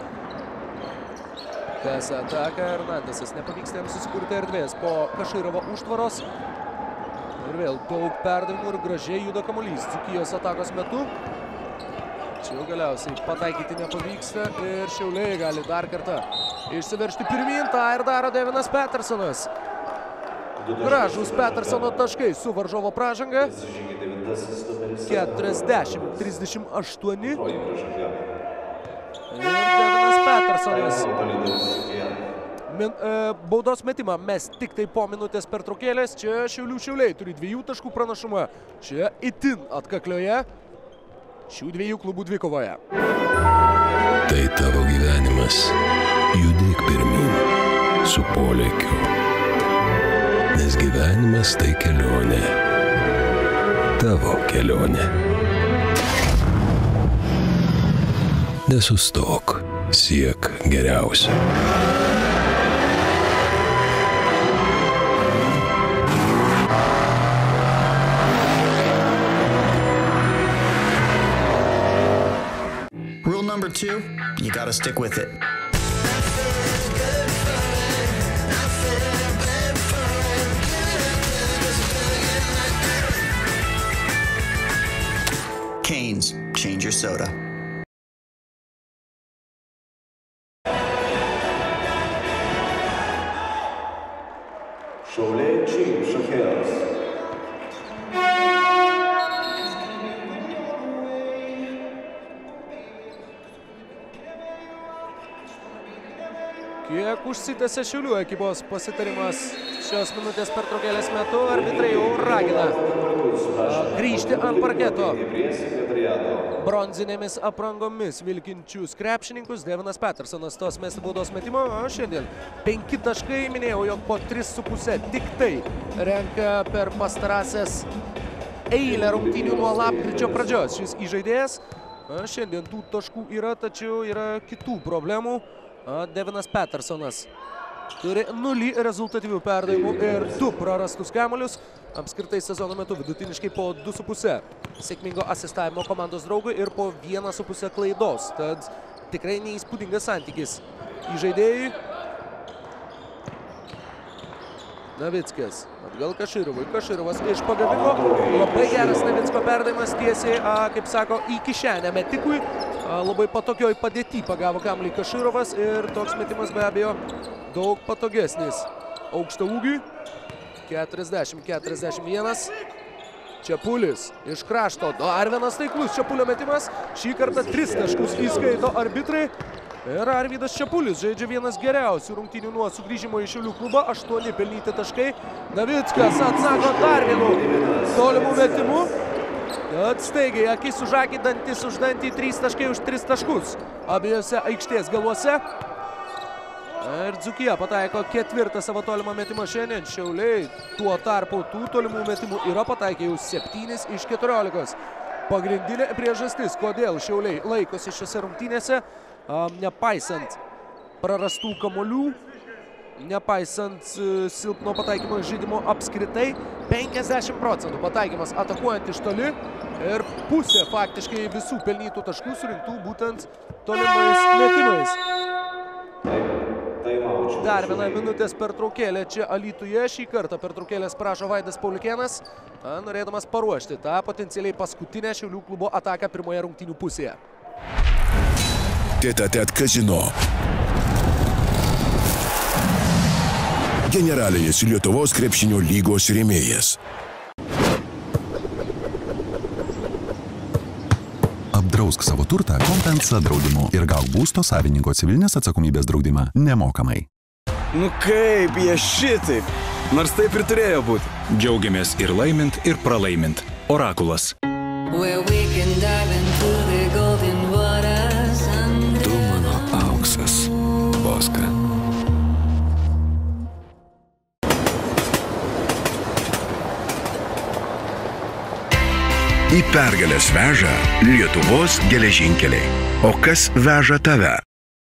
tęsia ataką. Hernandesas nepavyksta jam susikurti erdvės po Kašyrovo užtvaros. Ir vėl daug perdavimų ir gražiai juda kamuolys Dzūkijos atakos metu. Čia jau galiausiai pataikyti nepavyksta ir Šiauliai gali dar kartą išsiveržti pirmyn. Ta ir daro Devinas Pattersonas. Gražūs Pattersono taškai su varžovo pražanga. 40-38. Ir Devinas Pattersonas baudos metimą mes tik tai po minutės pertraukėlės. Čia Šiauliai turi 2 taškų pranašumą. Čia itin atkaklioje šių 2 klubų dvikovoje. Tai tavo gyvenimas. Judėk pirmyn su polėkiu. Nes gyvenimas tai kelionė. Tavo kelionė. Nesustok. Siek geriausio. Rule number 2, you gotta stick with it. Canes, change your soda. Šakėlas. Kiek užsitęsė Šiaulių ekipos pasitarimas šios minutės pertraukėlės metu, arbitrai jau ragina grįžti ant parketo bronzinėmis aprangomis vilkinčius krepšininkus. Devinas Petersonas tos mesti baudos metimo, o šiandien 5 taškai, minėjau, jog po 3,5 tik tai renka per pastarąsias eilę rungtynių nuo lapkričio pradžios. Šis įžaidėjas šiandien tų taškų yra, tačiau yra kitų problemų. Devinas Petersonas turi 0 rezultatyvių perdavimų ir 2 prarastus kamuolius. Apskritai sezono metu vidutiniškai po 2,5 sėkmingo asistavimo komandos draugui ir po 1,5 klaidos. Tad tikrai neįspūdingas santykis įžaidėjui. Navickis atgal Kaširovui. Kaširovas iš pagavimo. Labai geras Navicko perdavimas tiesiai, kaip sako, į kišenę metikui. Labai patogioj padėty pagavo kamuolį Kaširovas ir toks metimas be abejo daug patogesnis. Aukšto ūgiui 40-41. Čepulis iš krašto. Dar vienas taiklus Čepulio metimas. Šį kartą 3 taškus įskaito arbitrai. Ir Arvydas Čepulis žaidžia vienas geriausių rungtynių nuo sugrįžimo į Šiaulių klubą. 8 pelnyti taškai. Navickas atsako dar vienu tolimų metimų. Staigiai, akis už akį, dantis už dantį, 3 taškai už 3 taškus abiejose aikštės galuose. Ir Dzūkija pataiko 4 savo tolimą metimą šiandien. Šiauliai tuo tarpu tų tolimų metimų yra pataikę jau 7 iš 14. Pagrindinė priežastis, kodėl Šiauliai laikosi šiose rungtynėse, nepaisant prarastų kamuolių, nepaisant silpno pataikymo žaidimo apskritai, 50% pataikymas atakuojant iš toli ir pusė faktiškai visų pelnytų taškų surinktų būtent tolimais metimais. Dar viena minutės pertraukėlė čia Alytuje. Šį kartą pertraukėlės prašo Vaidas Pauliukėnas, norėdamas paruošti tą potencialiai paskutinę Šiaulių klubo ataką pirmoje rungtynių pusėje. Tête-à-tête Casino. Generalinis Lietuvos krepšinio lygos rėmėjas. Apdrausk savo turtą Kompensa draudimu ir gauk būsto savininko civilinės atsakomybės draudimą nemokamai. Nu kaip jie šitaip? Nors taip ir turėjo būti. Džiaugiamės ir laimint, ir pralaimint. Orakulas. Tu mano auksas, Boska. Į pergalės veža Lietuvos geležinkeliai. O kas veža tave?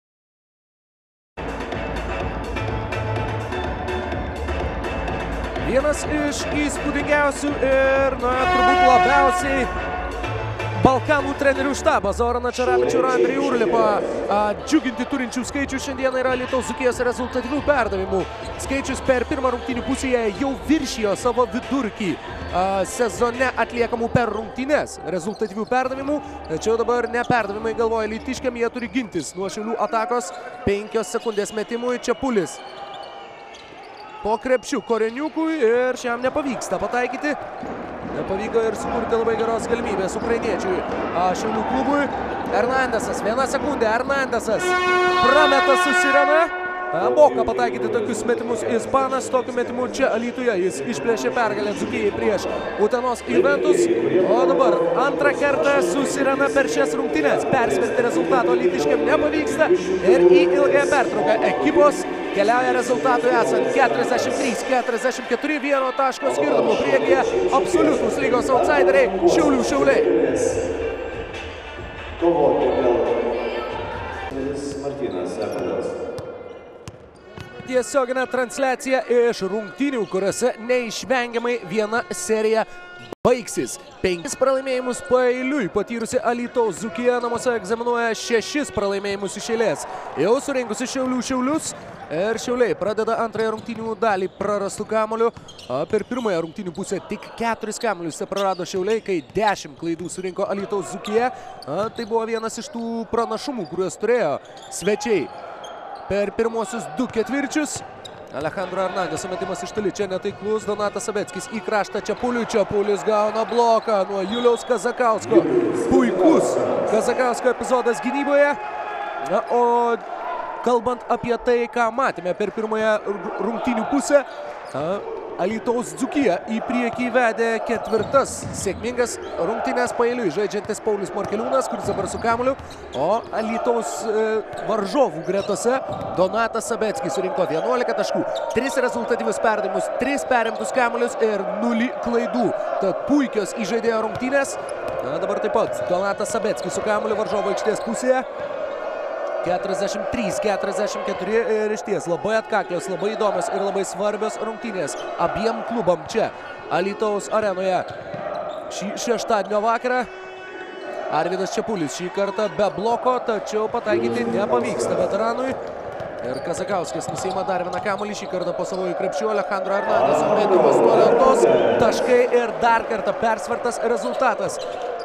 Vienas iš įspūdingiausių ir, turbūt labiausiai Balkanų trenerių štabas Zoraną Čarapičių ir Andrejų Urlipą džiuginti turinčių skaičių šiandieną yra Alytaus Dzūkijos rezultatyvių perdavimų. Skaičius per pirmą rungtynių pusėje jau viršijo savo vidurkį sezone atliekamų per rungtynes rezultatyvių perdavimų. Tačiau dabar ne perdavimai galvoja alytiškiam, jie turi gintis nuo Šiaulių atakos. 5 sekundės metimui Čepulis. Po krepšių Koreniukui ir šiam nepavyksta pataikyti. Nepavyko ir sukurti labai geros galimybės ukrainiečiui Šiaulių klubui. Hernandesas, 1 sekundė, Hernandesas prameta su Sirena. Moka pataikyti tokius metimus ispanas, tokiu metimu čia Alytuje jis išplėšė pergalę Dzūkijai prieš Utenos Juventus. O dabar antrą kartą su Sirena per šias rungtynes persverti rezultato alytiškiam nepavyksta ir į ilgąją pertrauką ekipos keliauja rezultatui esant 43-44, 1 taško skirtumų priekyje absoliutūs lygos outsideriai Šiaulių Šiauliai. Martynas Epedas. Tiesioginė transliacija iš rungtynių, kuriuose neišvengiamai viena serija baigsis. 5 pralaimėjimus paeiliui patyrusi Alytaus Dzūkija namuose egzaminuoja 6 pralaimėjimus iš eilės. Jau surinkusi Šiaulius ir Šiauliai pradeda antrąją rungtynių dalį prarastų kamuolių. Per pirmąją rungtynių pusę tik 4 kamuolius prarado Šiauliai, kai 10 klaidų surinko Alytaus Dzūkija. Tai buvo vienas iš tų pranašumų, kuriuos turėjo svečiai per pirmosius 2 ketvirčius. Alejandro Hernandez metimas iš toli, čia netaiklus, Donatas Sabeckis į kraštą Čepuliui, Čepulis gauna bloką nuo Juliaus Kazakausko. Puikus Kazakausko epizodas gynyboje. Na, o kalbant apie tai, ką matėme per pirmąją rungtynių pusę, Alytaus Dzūkija į priekį vedė ketvirtas sėkmingas rungtynės paeiliui žaidžiantis Paulius Morkeliūnas, kuris dabar su kamuoliu, o Alytaus varžovų gretose Donatas Sabeckis surinko 11 taškų, 3 rezultatyvius perdavimus, 3 perimtus kamuolius ir 0 klaidų. Tad puikios įžaidėjo rungtynės. Na, dabar taip pat Donatas Sabeckis su kamuoliu varžovo aikštės pusėje. 43-44 ir išties labai atkaklios, labai įdomios ir labai svarbios rungtynės abiem klubam čia Alytaus arenoje šį šeštadienio vakarą. Arvydas Čepulis šį kartą be bloko, tačiau pataikyti nepavyksta veteranui. Ir Kazakauskas nusiima dar vieną kamuolį, šį kartą po savojų krepšių. Alejandro Hernandez metimas nuo lentos, taškai ir dar kartą persvartas rezultatas.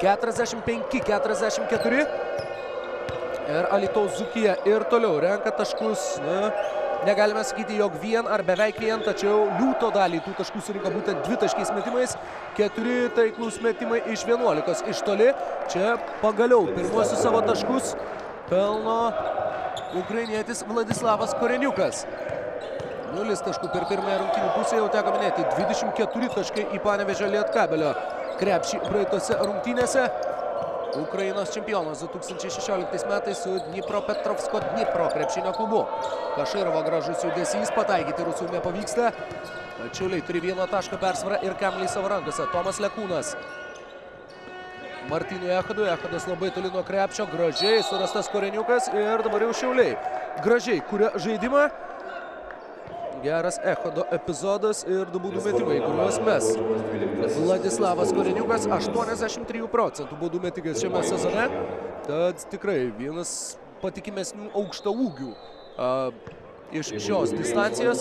45-44. Ir Alytaus Dzūkija ir toliau renka taškus. Negalime sakyti, jog vien ar beveik vien, tačiau liūto dalį tų taškų surinko būtent 2 taškiais metimais. 4 taiklus metimai iš 11 iš toli. Čia pagaliau pirmuosius savo taškus pelno ukrainietis Vladislavas Koreniukas. 0 taškų per pirmąją rungtynių pusę, jau teko minėti 24 taškai į Panevėžio Lietkabelio krepšį praeitose rungtynėse. Ukrainos čempionas 2016 metais su Dnipropetrovsko Dnipro krepšinio klubu. Kašyrovo gražus judesys, pataikyti rusų nepavyksta. Čiuliai turi 1 tašką persvarą ir kamuolį savo rankose. Tomas Lekūnas. Martynui Echodui. Echodas labai toli nuo krepšio. Gražiai surastas Koreniukas ir dabar jau Šiauliai. Gražiai kuria žaidimą. Geras Echodo epizodas ir 2 baudų metimai, kuriuos mes. Vladislavas Koreniukas 83% baudų metikas šiame sezone. Tad tikrai vienas patikimesnių aukšto ūgių iš šios distancijos.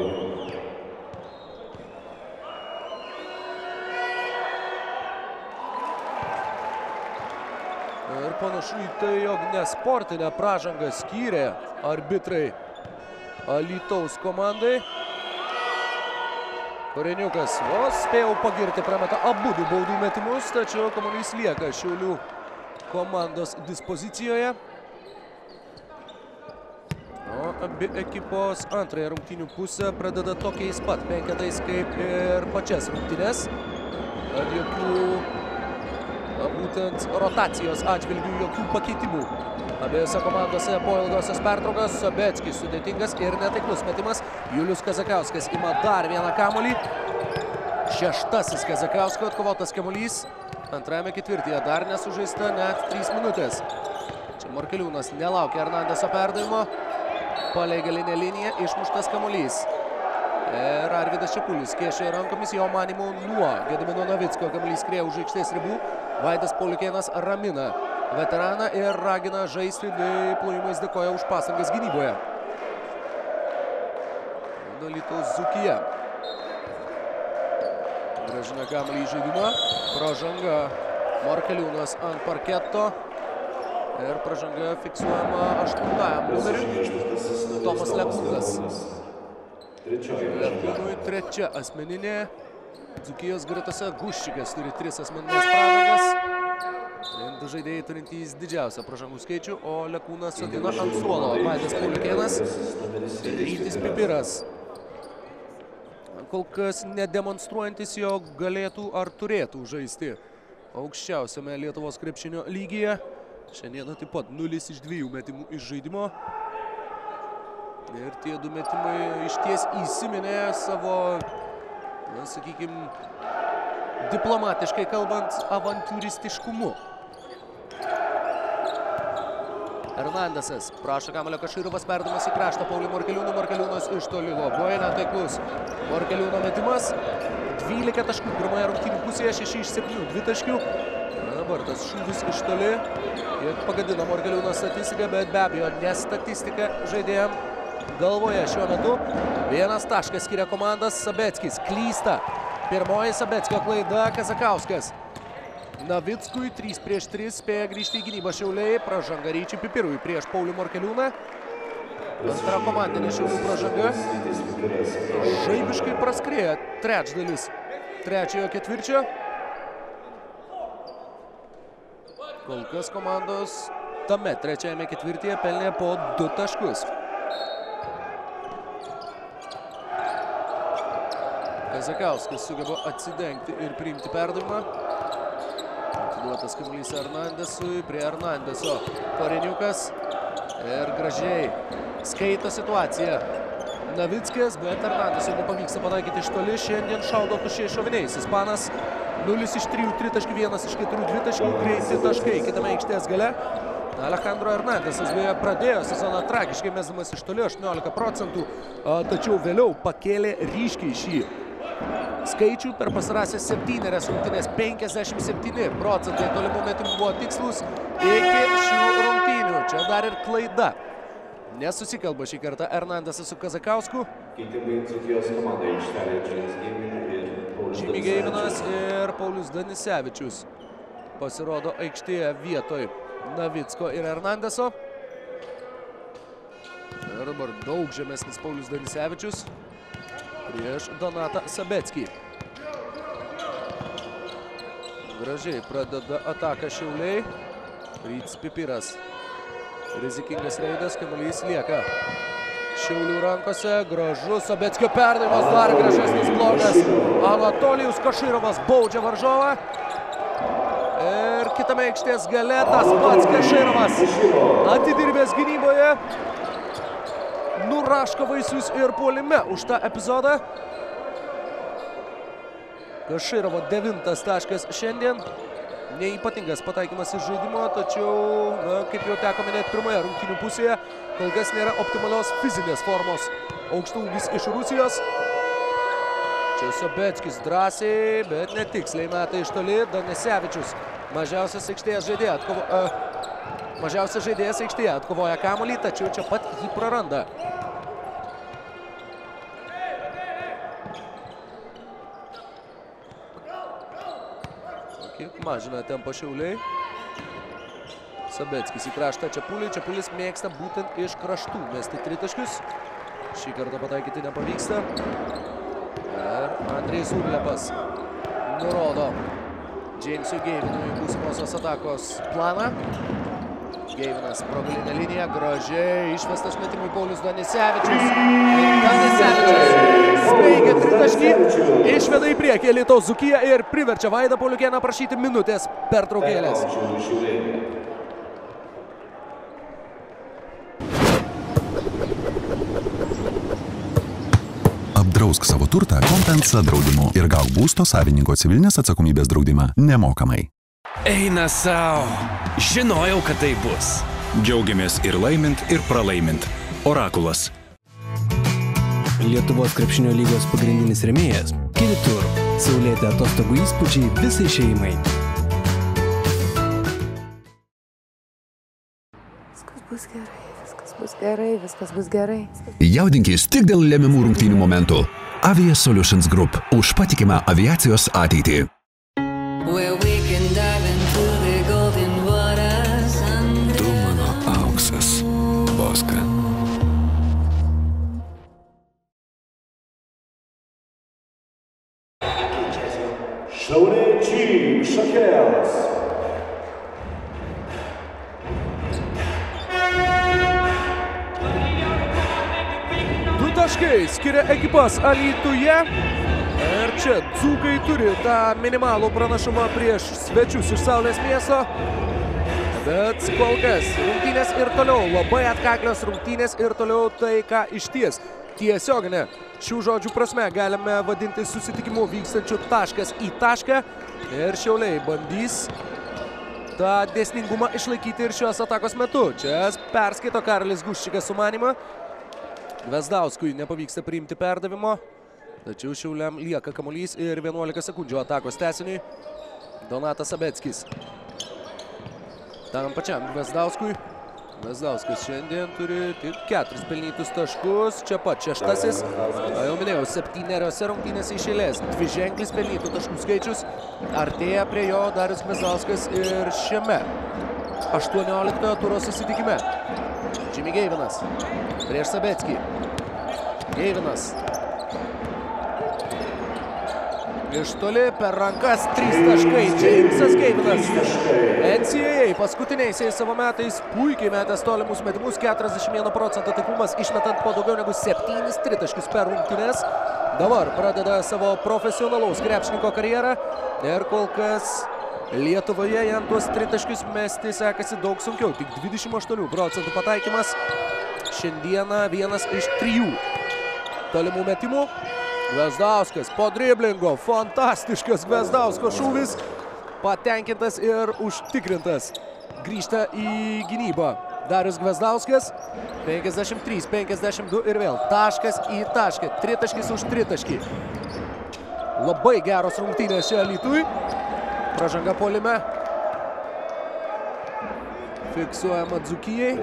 Ir panašu į tai, jog nesportinę pražangą skyrė arbitrai Alytaus komandai. Koreniukas vos spėjau pagirti, prameta abu baudų metimus, tačiau kamuolys lieka Šiaulių komandos dispozicijoje. O abi ekipos antrąją rungtynių pusę pradeda tokiais pat penketais kaip ir pačias rungtynes. Tad jokių būtent rotacijos atžvilgių, jokių pakeitimų. Abiejose komandose po ilgosios pertraukos. Sabeckis sudėtingas ir netaiklus metimas. Julius Kazakauskas ima dar vieną kamuolį. 6. Kazakausko atkovotas kamuolys. Antrajame ketvirtyje dar nesužaista net 3 minutės. Čia Morkeliūnas nelaukia Hernandeso perdavimo. Palei galinę liniją išmuštas kamuolys. Ir Arvydas Čepulis kiešia rankomis, jo manymu nuo Gedimino Navicko. Kamuolys skrieja už aikštės ribų. Vaidas Pauliukėnas ramina veteraną ir ragina žaisti bei plojimais dėkoja už pastangas gynyboje. Alytaus Dzūkija grąžina kamuolį į žaidimą. Pražanga Morkeliūnas ant parketo. Ir pražanga fiksuojama 8-ajam numeriu. Tomas Lekūnas. Lekūnui 3 asmeninė. Dzūkijos gretose Guščikas turi 3 asmeninės pražangas. Du žaidėjai turintys didžiausią pražangų skaičių, o Lekūnas sodina ant suolo. Vaidas Pauliukėnas ir Rytis Pipiras. Kol kas nedemonstruojantis, jog galėtų ar turėtų žaisti aukščiausiame Lietuvos krepšinio lygyje. Šiandieną taip pat 0 iš 2 metimų iš žaidimo. Ir tie 2 metimai išties įsiminė savo, sakykime, diplomatiškai kalbant, avantūristiškumu. Hernandesas prašo kamuolio, Kašyrovas perdavimas į kraštą Pauliui Morkeliūnui. Morkeliūnas iš toli labai netaiklus. Morkeliūno metimas 12 taškų pirmoje rungtynių pusėje, 6 iš 7 2 Dabar tas šūvis iš toli ir pagadina Morkeliūno statistiką, bet be abejo ne statistika žaidėjam galvoje šiuo metu. 1 taškas skiria komandas. Sabeckis klysta. Pirmoji Sabeckio klaida. Kazakauskas Navickui 3 prieš 3 spėja grįžti į gynybą Šiauliai. Pražanga Ryčiui Pipirui prieš Paulių Morkeliūną. Antra komandinė Šiaulių pražanga. Žaibiškai praskrieja trečdalis trečiojo ketvirčio. Kol kas komandos tame trečiajame ketvirtyje pelnė po 2 taškus. Kazakauskas sugeba atsidengti ir priimti perdavimą. Atiduotas kamuolys Hernandesui, prie Hernandeso Koreniukas ir gražiai skaito situaciją Navickis, bet Hernandesui nepavyksta pataikyti iš toli. Šiandien šaudo tuščiais šoviniais. Ispanas 0 iš 3, 3 taškų, 1 iš 4, 2 taškų, greiti taškai kitame aikštės gale. Alejandro Hernandesas beje pradėjo sezoną tragiškai mesdamas iš toli 18%, tačiau vėliau pakėlė ryškiai šį skaičių per pasarąsias 7 rungtynes. 57% tolimų metimų buvo tikslus iki šių rungtynių. Čia dar ir klaida. Nesusikalba šį kartą Hernandesas su Kazakausku. Jimmy Geivinas ir Paulius Danisevičius pasirodo aikštėje vietoj Navicko ir Hernandeso. Ir dabar daug žemesnis Paulius Danisevičius prieš Donatą Sabeckį. Gražiai pradeda ataką Šiauliai. Rytis Pipiras. Rizikingas reidas, kamuolys lieka Šiaulių rankose. Gražus Sabeckio perdavimas, dar gražesnis blogas. Anatolijus Kašyrovas baudžia varžovą. Ir kitame aikštės gale tas pats Kašyrovas atidirbęs gynyboje. Nuraško vaisius ir puolime už tą epizodą. Kašyrovo 9 taškas šiandien. Neįpatingas pataikymas iš žaidimo, tačiau, kaip jau teko minėti pirmoje rungtynių pusėje, kol kas nėra optimalios fizinės formos aukštaūgis iš Rusijos. Čia Sabeckis drąsiai, bet netiksliai meta iš toli. Danisevičius, mažiausias žaidėjas aikštėje, atkovoja kamuolį, tačiau čia pat jį praranda. Kiek mažina tempą Šiauliai. Sabeckis į kraštą Čepuliui. Čepulis mėgsta būtent iš kraštų mesti tritaškius. Šį kartą pataikyti nepavyksta. Ir Andrejus Urlepas nurodo Džeimsui Geivinui būsimosios atakos planą. Geivinas pro galinę liniją, gražiai išvestas metimui Paulius Danisevičius. Ir Danisevičius smeigia tritaškį, išveda į priekį Alytaus Dzūkiją ir priverčia Vaidą Pauliukėną prašyti minutės pertraukėlės. Apdrausk savo turtą Compensa draudimu ir gauk būsto savininko civilinės atsakomybės draudimą nemokamai. Eina sau. Žinojau, kad tai bus. Džiaugiamės ir laimint, ir pralaimint. Orakulas. Lietuvos krepšinio lygos pagrindinis rėmėjas – Kivitur. Saulėti atostogų įspūdžiai visai šeimai. Viskas bus gerai, viskas bus gerai, viskas bus gerai. Jaudinkis tik dėl lemiamų rungtynių momentų. Avia Solutions Group už patikimą aviacijos ateitį. Tu mano auksas, Boska. Šiauliai Team Šakelis. Du taškai skiria ekipas Alytuje. Ir čia dzūkai turi tą minimalų pranašumą prieš svečius iš Saulės miesto. Bet kol kas rungtynės ir toliau, labai atkaklios rungtynės ir toliau tai, ką išties tiesioginė šių žodžių prasme galime vadinti susitikimu vykstančiu taškas į tašką. Ir Šiauliai bandys tą dėsningumą išlaikyti ir šios atakos metu. Čia perskaito Karolis Guščikas sumanymą. Gvezdauskui nepavyksta priimti perdavimo. Tačiau Šiauliam lieka kamuolys ir 11 sekundžių atakos tęsiniui. Donatas Sabeckis. Tam pačiam Gvezdauskui. Gvezdauskas šiandien turi tik 4 pelnytus taškus. Čia pat šeštasis. Jau minėjau, 7 rungtynėse iš eilės. Dviženklis pelnytų taškų skaičius. Artėja prie jo Darius Gvezdauskas ir šiame 18 turo susitikime. Džimi Geivinas. Prieš Sabeckį. Geivinas. Iš toli per rankas 3 taškai. Džeimsas Geivinas. NCAA paskutiniaisiais savo metais puikiai metęs tolimus metimus. 41% taiklumas, išmetant po daugiau negu 7 tritaškius per rungtynes. Dabar pradeda savo profesionalaus krepšininko karjerą. Ir kol kas Lietuvoje jam tuos tritaškius mesti sekasi daug sunkiau. Tik 28% pataikymas. Šiandieną 1 iš 3 tolimų metimų. Gvezdauskas po driblingo. Fantastiškas Gvezdausko šūvis. Patenkintas ir užtikrintas. Grįžta į gynybą. Darius Gvezdauskas. 53-52 ir vėl. Taškas į tašką. Tritaškis už tritaškį. Labai geros rungtynės čia Alytui. Pražanga puolime. Fiksuojama Dzūkijai.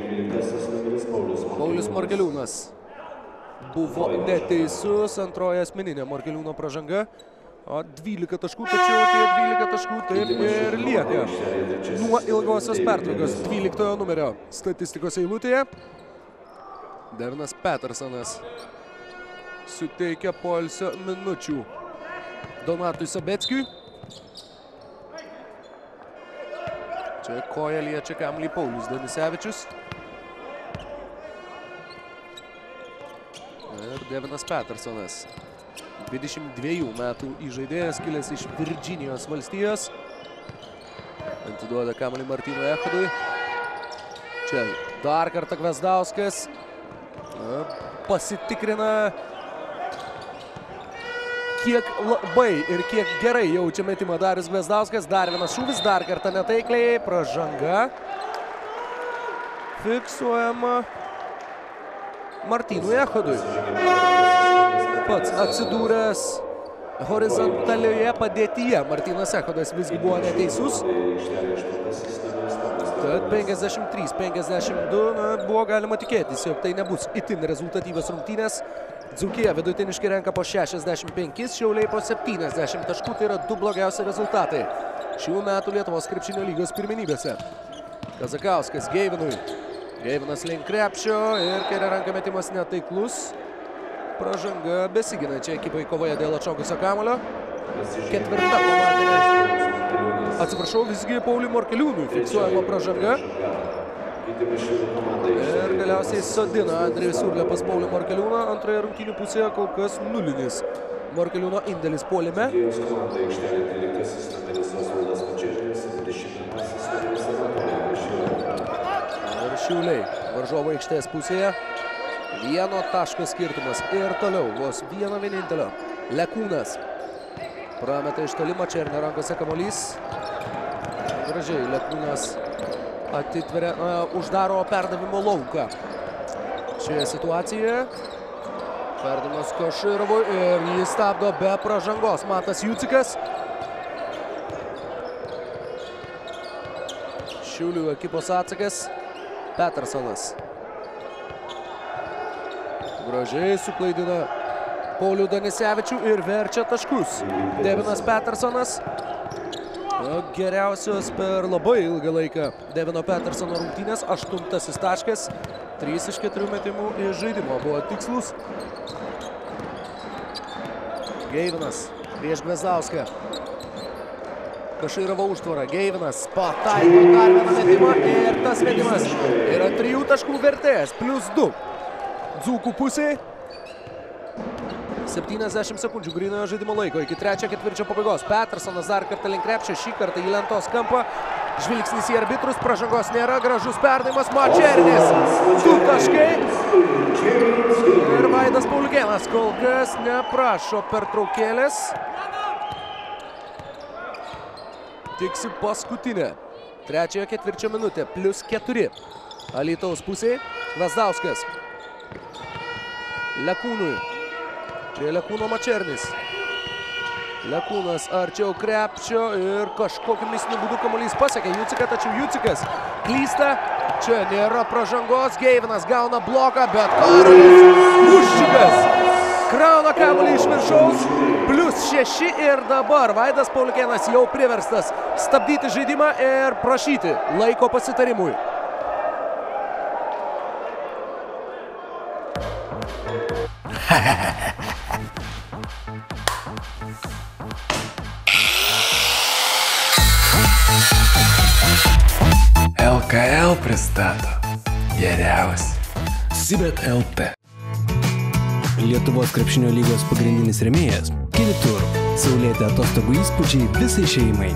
Paulius Margeliūnas buvo neteisus. Antroji asmeninė Margeliūno pražanga. O 12 taškų, tačiau tie 12 taškų taip ir lieka nuo ilgosios pertraukos 12 numerio statistikos eilutėje. Devinas Petersonas suteikia poilsio minučių Donatui Sabeckiui. Čia koja liečia kamuolį Paulius Danisevičius. Ir Devinas Petersonas. 22 metų įžaidėjas, kilęs iš Virdžinijos valstijos. Atiduoda kamuolį Martynui Echodui. Čia dar kartą Gvezdauskas. Pasitikrina, kiek labai ir kiek gerai jaučia metimą Darius Gvezdauskas. Dar vienas šūvis, dar kartą netaikliai. Pražanga. Fiksuojama Martynui Echodui. Pats atsidūręs horizontalioje padėtyje. Martynas Echodas visgi buvo neteisus. Tad 53-52 buvo galima tikėtis, jog tai nebus itin rezultatyvios rungtynės. Dzūkija vidutiniškai renka po 65, Šiauliai po 70 taškų. Tai yra 2 blogiausi rezultatai šių metų Lietuvos krepšinio lygos pirmenybėse. Kazakauskas Geivinui. Geivinas link krepšio ir kairė ranka metimas netaiklus. Pražanga besiginančiai ekipai kovoje dėl atšokusio kamuolio. Ketvirta komandinė. Atsiprašau, visgi Pauliui Margeliūnui fiksuojama pražanga. Ir galiausiai sodina Andrėjus Urlepas Paulių Margeliūną. Antroje rungtynių pusėje kol kas nulinis Margeliūno indėlis puolime. Ir Šiauliai varžovo aikštės pusėje. 1 taško skirtumas ir toliau vos vieno vienintelio. Lekūnas prameta iš toli, Mačernio rankose kamuolys. Gražiai Lekūnas atitveria, uždaro perdavimo lauką šioje situacijoje. Perdavimas Koširovui ir jį stabdo be pražangos Matas Jucikas. Šiaulių ekipos atsakas Petersonas. Gražiai suklaidina Paulių Danisevičių ir verčia taškus. Devinas Petersonas. Geriausios per labai ilgą laiką Devino Petersono rungtynės. 8 taškas. 3 iš 4 metimų iš žaidimo buvo tikslus. Geivinas prieš Gvezdauską. Kašyravo užtvarą. Geivinas pataiko dar vieną metimą ir tas metimas yra 3 taškų vertės. +2. Dzūkų pusė. 70 sekundžių grynojo žaidimo laiko iki 3 ketvirčio pabaigos. Petersonas dar kartą link krepšio, šį kartą į lentos kampą. Žvilgsnis į arbitrus, pražangos nėra, gražus perdavimas, Mačernis. 2 taškai. Ir Vaidas Pauliukėnas kol kas neprašo pertraukėlės. Tiksi paskutinė. 3 ketvirčio minutė, +4. Alytaus pusėje. Gvezdauskas. Lekūnui. Prie Lekūno Mačernis. Lekūnas arčiau krepšio ir kažkokiu mistiniu būdu kamuolys pasiekė Juciką, tačiau Jucikas klysta. Čia nėra pražangos. Geivinas gauna bloką, bet Karolis Uščikas krauna kamuolį iš viršaus. +6 ir dabar Vaidas Pauliukėnas jau priverstas stabdyti žaidimą ir prašyti laiko pasitarimui. LKL pristato geriausi Sibet LT. Lietuvos krepšinio lygos pagrindinis rėmėjas – Kivitur. Saulėti atostogų įspūdžiai visai šeimai.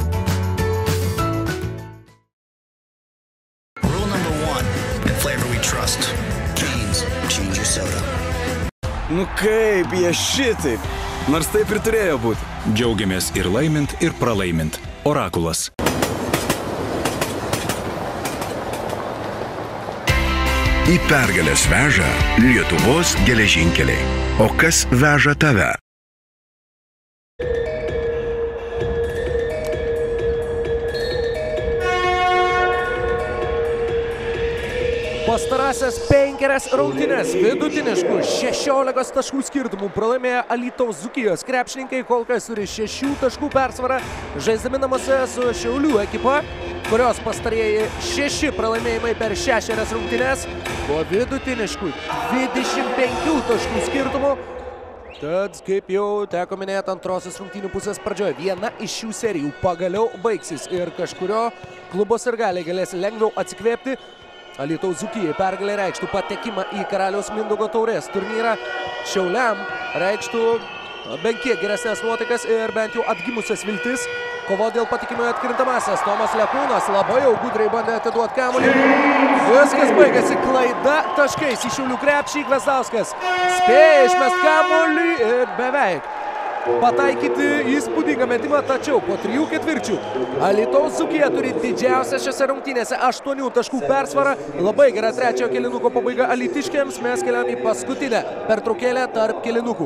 Rule number 1. In flavor we trust. Cane's. Change your soda. Nu kaip jie šitaip? Nors taip ir turėjo būti. Džiaugiamės ir laimint, ir pralaimint. Orakulas. Į pergalės veža Lietuvos geležinkeliai. O kas veža tave? Pastarąsias 5 rungtynes vidutiniškų 16 taškų skirtumų pralaimėjo Alytaus Dzūkijos krepšininkai, kol kas turi 6 taškų persvarą, žaisdami namuose su Šiaulių ekipa, kurios pastarieji 6 pralaimėjimai per 6 rungtynes po vidutiniškų 25 taškų skirtumų. Tad, kaip jau teko minėti antrosios rungtynių pusės pradžioje, viena iš šių serijų pagaliau baigsis ir kažkurio klubo sirgaliai galės lengviau atsikvėpti. Alytaus Dzūkijai pergalė reikštų patekimą į Karaliaus Mindaugo taurės turnyrą. Šiauliam reikštų bent kiek geresnės nuotaikas ir bent jau atgimusias viltis. Kovo dėl patekimo į atkrintamąsias. Tomas Lekūnas labai jau gudriai bandė atiduoti kamuolį. Viskas baigėsi klaida taškais į Šiaulių krepšį. Gvazdauskas spėja išmest kamuolį ir beveik pataikyti įspūdingą metimą, tačiau po 3 ketvirčių Alytaus Dzūkija turi didžiausią šiose rungtynėse 8 taškų persvarą. Labai gera trečiojo kėlinuko pabaiga alytiškiams. Mes keliam į paskutinę pertraukėlę tarp kėlinukų.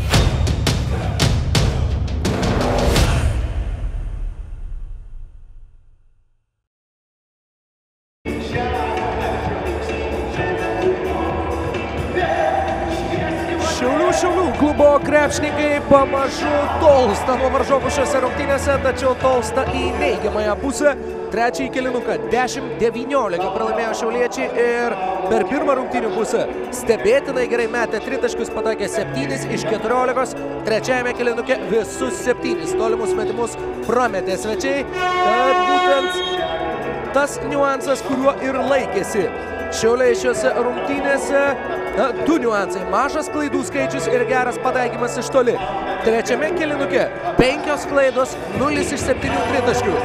Šiaulių klubo krepšininkai pamažu tolsta nuo varžovų šiose rungtynėse, tačiau tolsta į neigiamąją pusę. Trečiąjį kėlinuką 10-19 pralaimėjo šiauliečiai ir per pirmą rungtynių pusę stebėtinai gerai metė 3 taškus, pataikė 7 iš 14. Trečiajame kėlinuke visus 7 tolimus metimus prametė svečiai. Tad būtent tas niuansas, kuriuo ir laikėsi Šiauliai šiose rungtynėse. 2 niuansai – mažas klaidų skaičius ir geras pataikymas iš toli. Trečiame kėlinuke 5 klaidos, 0 iš 7 tritaškių.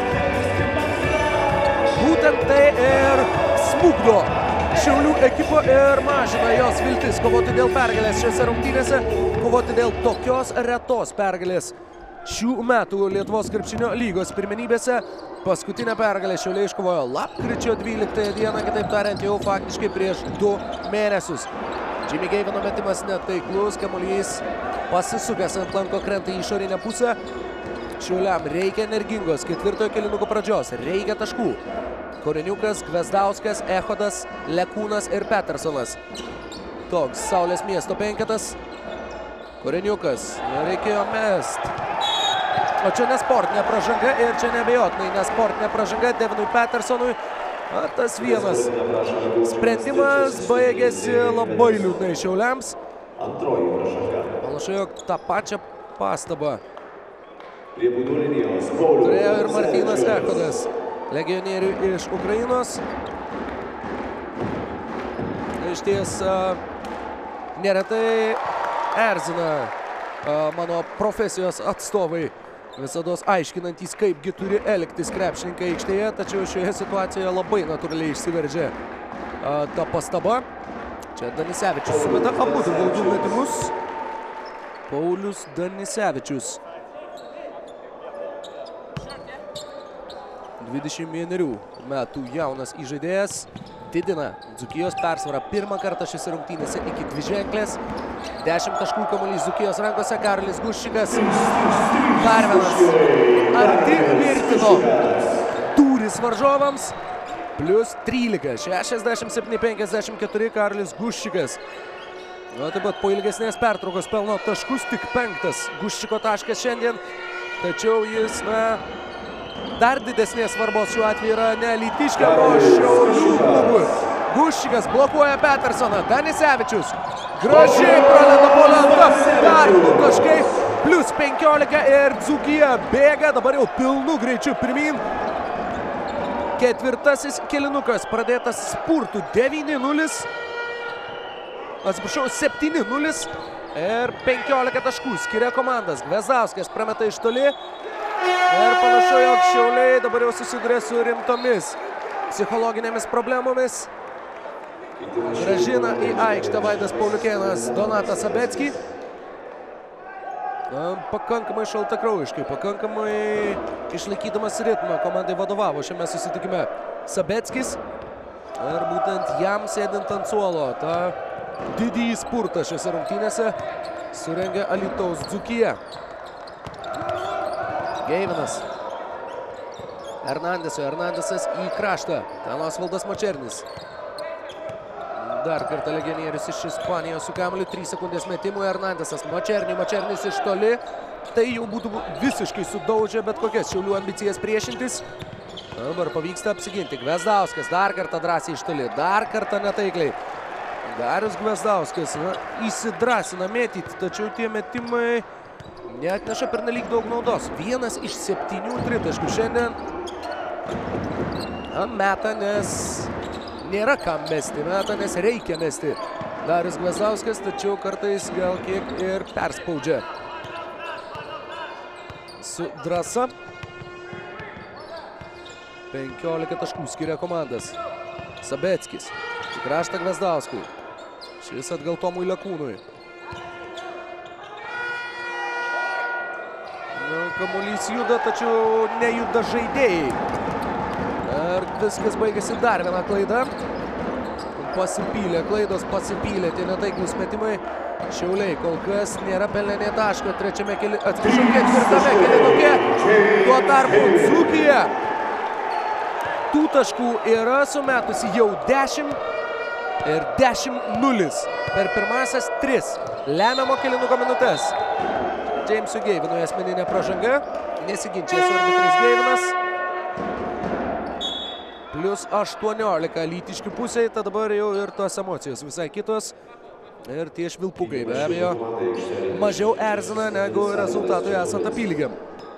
Būtent tai ir smukdo Šiaulių ekipą ir mažina jos viltis kovoti dėl pergalės šiose rungtynėse, kovoti dėl tokios retos pergalės šių metų Lietuvos krepšinio lygos pirmenybėse. Paskutinę pergalę Šiauliai iškovojo lapkričio 12 dieną, kitaip tariant, jau faktiškai prieš 2 mėnesius. Jimmy Gavino metimas netaiklus, kamuolys pasisukęs ant lanko krenta į išorinę pusę. Šiauliam reikia energingos ketvirtojo kėlinuko pradžios, reikia taškų. Koreniukas, Gvazdauskas, Echodas, Lekūnas ir Petersonas. Toks Saulės miesto penketas. Koreniukas, reikėjo mest. O čia nesportinė pražanga ir čia neabejotinai nesportinė pražanga Devinui Petersonui. Tas vienas sprendimas baigėsi labai liūdnai Šiauliams. Panašu, jog tą pačią pastabą turėjo ir Martynas Echodas, legionierių iš Ukrainos. Iš ties neretai erzina mano profesijos atstovai, visados aiškinantys, kaipgi turi elgtis krepšininkai aikštėje, tačiau šioje situacijoje labai natūraliai išsiveržė ta pastaba. Čia Danisevičius sumeta abu baudų metimus. Paulius Danisevičius. 21 metų jaunas įžaidėjas didina Dzūkijos persvarą pirmą kartą šiose rungtynėse iki dviženklės. 10 taškų kamuolys Dzūkijos rankose, Karolis Guščikas. Dar vienas arti mirtino tūris varžovams. Plius 13, 67-54 Karolis Guščikas. Taip pat po ilgesnės pertraukos pelno taškus, tik 5 Guščiko taškas šiandien. Tačiau jis, dar didesnės svarbos šiuo atveju yra ne alytiškiam, o Šiaulių klubui. Guščikas blokuoja Petersoną, Danisevičius. Gražiai pralenda po lentą. Dar 2 taškai. Plius 15 ir Dzūkija bėga. Dabar jau pilnu greičiu pirmin. Ketvirtasis kėlinukas pradėtas spurtų 9-0. Atsiprašau, 7-0. Ir 15 taškų skiria komandas. Gvezdauskas prameta iš toli. Ir panašu, jog Šiauliai dabar jau susiduria su rimtomis psichologinėmis problemomis. Grąžina į aikštę Vaidas Pauliukėnas Donatą Sabeckį. Pakankamai šaltakraujiškai, pakankamai išlaikydamas ritmą komandai vadovavo šiame susitikime Sabeckis. Ir būtent jam sėdint ant suolo tą didįjį spurtą šiose rungtynėse surengė Alytaus Dzūkija. Geivinas. Hernandesas į kraštą. Ten Osvaldas Mačernis. Dar kartą legionierius iš Ispanijos su kamuoliu, 3 sekundės metimų. Hernandesas, Mačernis iš toli. Tai jau būtų visiškai sudaužę bet kokias Šiaulių ambicijas priešintis. Dabar pavyksta apsiginti. Gvezdauskas dar kartą drąsiai iš toli, dar kartą netaikliai. Darius Gvezdauskas įsidrąsina mėtyti, tačiau tie metimai neatneša pernelyg daug naudos. 1 iš 7 tritaškų šiandien meta, nes nėra kam mesti, meta, nes reikia mesti. Darius Gvezdauskas, tačiau kartais gal kiek ir perspaudžia su drąsa. 15 taškų skiria komandas. Sabeckis į kraštą Gvezdauskui. Šis atgal Tomui Lekūnui. Kamuolys juda, tačiau nejuda žaidėjai. Ir viskas baigėsi dar viena klaida. Pasipylė klaidos, pasipylė tie netaiklūs metimai. Šiauliai kol kas nėra pelnę nė taško ketvirtame kėlinuke. Tuo tarpu Dzūkija tų taškų yra sumetusi jau 10 ir 10-0 per pirmasias 3 lemiamo kėlinuko minutes. Jamesui Geivinui asmeninė pražanga. Nesiginčia su arbitrais Geivinas. Plius 18 lytiškių pusėje, tad dabar jau ir tos emocijos visai kitos. Ir tie švilpukai be abejo mažiau erzina negu rezultatui esant apylygiam.